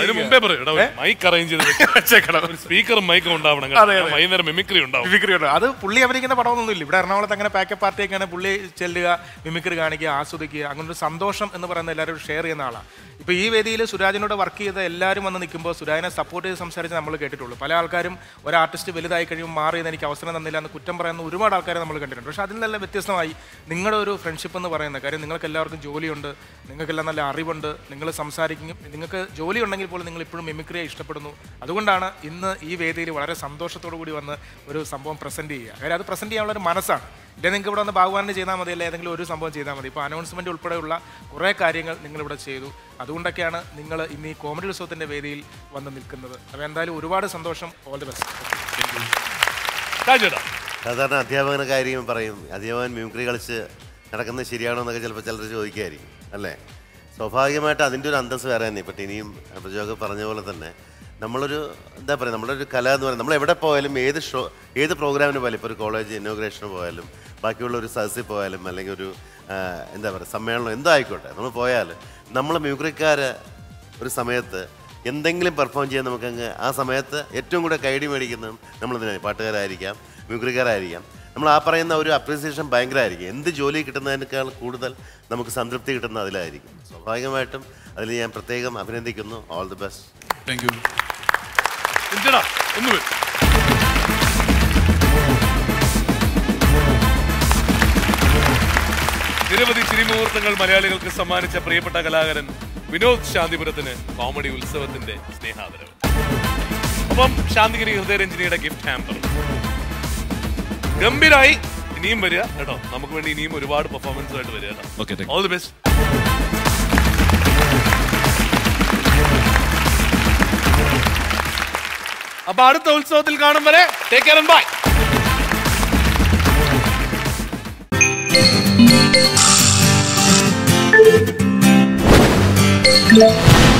അത് പുള്ളി അഭിനയിക്കുന്ന പടമൊന്നുമില്ല. ഇവിടെ എറണാകുളത്ത് അങ്ങനെ പാക്കപ്പ് പാർട്ടിയൊക്കെയാണ് പുള്ളി ചെല്ലുക, മിമിക്രി കാണിക്കുക, ആസ്വദിക്കുക, അങ്ങനെ ഒരു സന്തോഷം എന്ന് പറയുന്ന എല്ലാവരും ഷെയർ ചെയ്യുന്ന ആളാണ്. ഇപ്പോൾ ഈ വേദിയിൽ സുരാജിനോട് വർക്ക് ചെയ്ത എല്ലാവരും വന്ന് നിൽക്കുമ്പോൾ സുരാജിനെ സപ്പോർട്ട് ചെയ്ത് സംസാരിച്ച് നമ്മൾ കേട്ടിട്ടുള്ളൂ. പല ആൾക്കാരും ഒരു ആർട്ടിസ്റ്റ് വലുതായി കഴിയുമ്പോൾ മാറിയത് എനിക്ക് അവസരം തന്നില്ല എന്ന് കുറ്റം പറയുന്ന ഒരുപാട് ആൾക്കാരെ നമ്മൾ കണ്ടിട്ടുണ്ട്. പക്ഷേ അതിൽ നിന്നെല്ലാം വ്യത്യസ്തമായി നിങ്ങളുടെ ഒരു ഫ്രണ്ട്ഷിപ്പ് എന്ന് പറയുന്ന കാര്യം, നിങ്ങൾക്ക് എല്ലാവർക്കും ജോലിയുണ്ട്, നിങ്ങൾക്കെല്ലാം നല്ല അറിവുണ്ട്, നിങ്ങൾ സംസാരിക്കും, നിങ്ങൾക്ക് ജോലി ഉണ്ടെങ്കിൽ പോലും നിങ്ങൾ ഇപ്പോഴും മിമിക്രിയെ ഇഷ്ടപ്പെടുന്നു. അതുകൊണ്ടാണ് ഇന്ന് ഈ വേദിയിൽ വളരെ സന്തോഷത്തോടു കൂടി വന്ന് ഒരു സംഭവം പ്രസൻറ്റ് ചെയ്യുക. കാര്യം അത് പ്രസൻറ്റ് ചെയ്യാനുള്ള ഒരു മനസ്സാണ്. ഇല്ല നിങ്ങൾക്ക് ഇവിടെ വന്ന് ഭഗവാനെ ചെയ്താൽ മതി, അല്ല ഏതെങ്കിലും ഒരു സംഭവം ചെയ്താൽ മതി. ഇപ്പോൾ അനൗൺസ്മെൻറ്റ് ഉൾപ്പെടെയുള്ള കുറേ കാര്യങ്ങൾ നിങ്ങളിവിടെ ചെയ്തു. അതുകൊണ്ടൊക്കെയാണ് നിങ്ങൾ ഇന്ന് ഈ കോമഡി ഉത്സവത്തിൻ്റെ വേദിയിൽ വന്ന് നിൽക്കുന്നത്. അപ്പോൾ എന്തായാലും ഒരുപാട് സന്തോഷം. All the best. സാധാരണ അധ്യാപകന കാര്യം പറയും, അധ്യാപകൻ മിമിക്രി കളിച്ച് നടക്കുന്നത് ശരിയാണോ എന്നൊക്കെ ചിലപ്പോൾ ചിലർ ചോദിക്കുമായിരിക്കും അല്ലേ. സ്വാഭാവികമായിട്ട് അതിൻ്റെ ഒരു അന്തസ്സ് വേറെ തന്നെ. ഇപ്പം ഇനിയും പ്രജോഗ് പറഞ്ഞ പോലെ തന്നെ നമ്മളൊരു എന്താ പറയുക, നമ്മുടെ ഒരു കല എന്ന് പറയുന്നത് നമ്മൾ എവിടെ പോയാലും ഏത് ഷോ ഏത് പ്രോഗ്രാമിന് പോയാലും, ഇപ്പോൾ ഒരു കോളേജ് ഇനോഗ്രേഷന് പോയാലും ബാക്കിയുള്ള ഒരു സദസ്സിൽ പോയാലും അല്ലെങ്കിൽ ഒരു എന്താ പറയുക സമ്മേളനം എന്തോ ആയിക്കോട്ടെ, നമ്മൾ പോയാൽ നമ്മൾ മ്യൂസിക്കാർ ഒരു സമയത്ത് എന്തെങ്കിലും പെർഫോം ചെയ്യാൻ നമുക്കങ്ങ് ആ സമയത്ത് ഏറ്റവും കൂടെ കൈഡി മേടിക്കുന്നതും നമ്മളതിനായി പാട്ടുകാരായിരിക്കാം, മ്യൂസിക്കാരായിരിക്കാം. നമ്മൾ ആ പറയുന്ന ഒരു അപ്രീസിയേഷൻ ഭയങ്കരമായിരിക്കും. എന്ത് ജോലി കിട്ടുന്നതിനേക്കാൾ കൂടുതൽ നമുക്ക് സംതൃപ്തി കിട്ടുന്ന അതിലായിരിക്കും. സ്വാഭാവികമായിട്ടും അതിൽ ഞാൻ പ്രത്യേകം അഭിനന്ദിക്കുന്നു. All the best. Thank you. നിരവധി ചിരിമുഹൂർത്തങ്ങൾ മലയാളികൾക്ക് സമ്മാനിച്ച പ്രിയപ്പെട്ട കലാകാരൻ വിനോദ് ശാന്തിപുരത്തിന് കോമഡി ഉത്സവത്തിന്റെ സ്നേഹാദരവ്. അപ്പം ശാന്തിഗിരി ഹൃദയരഞ്ജിനിയുടെ ഗിഫ്റ്റ് ഹാമ്പർ ഗംഭീരായി. ഇനിയും വരിക കേട്ടോ, നമുക്ക് വേണ്ടി ഇനിയും ഒരുപാട് പെർഫോമൻസ് ആയിട്ട് വരിക കേട്ടോ. All the best. അപ്പൊ അടുത്ത ഉത്സവത്തിൽ കാണും വരെ ടേക്ക് കെയർ ആൻഡ് ബൈ.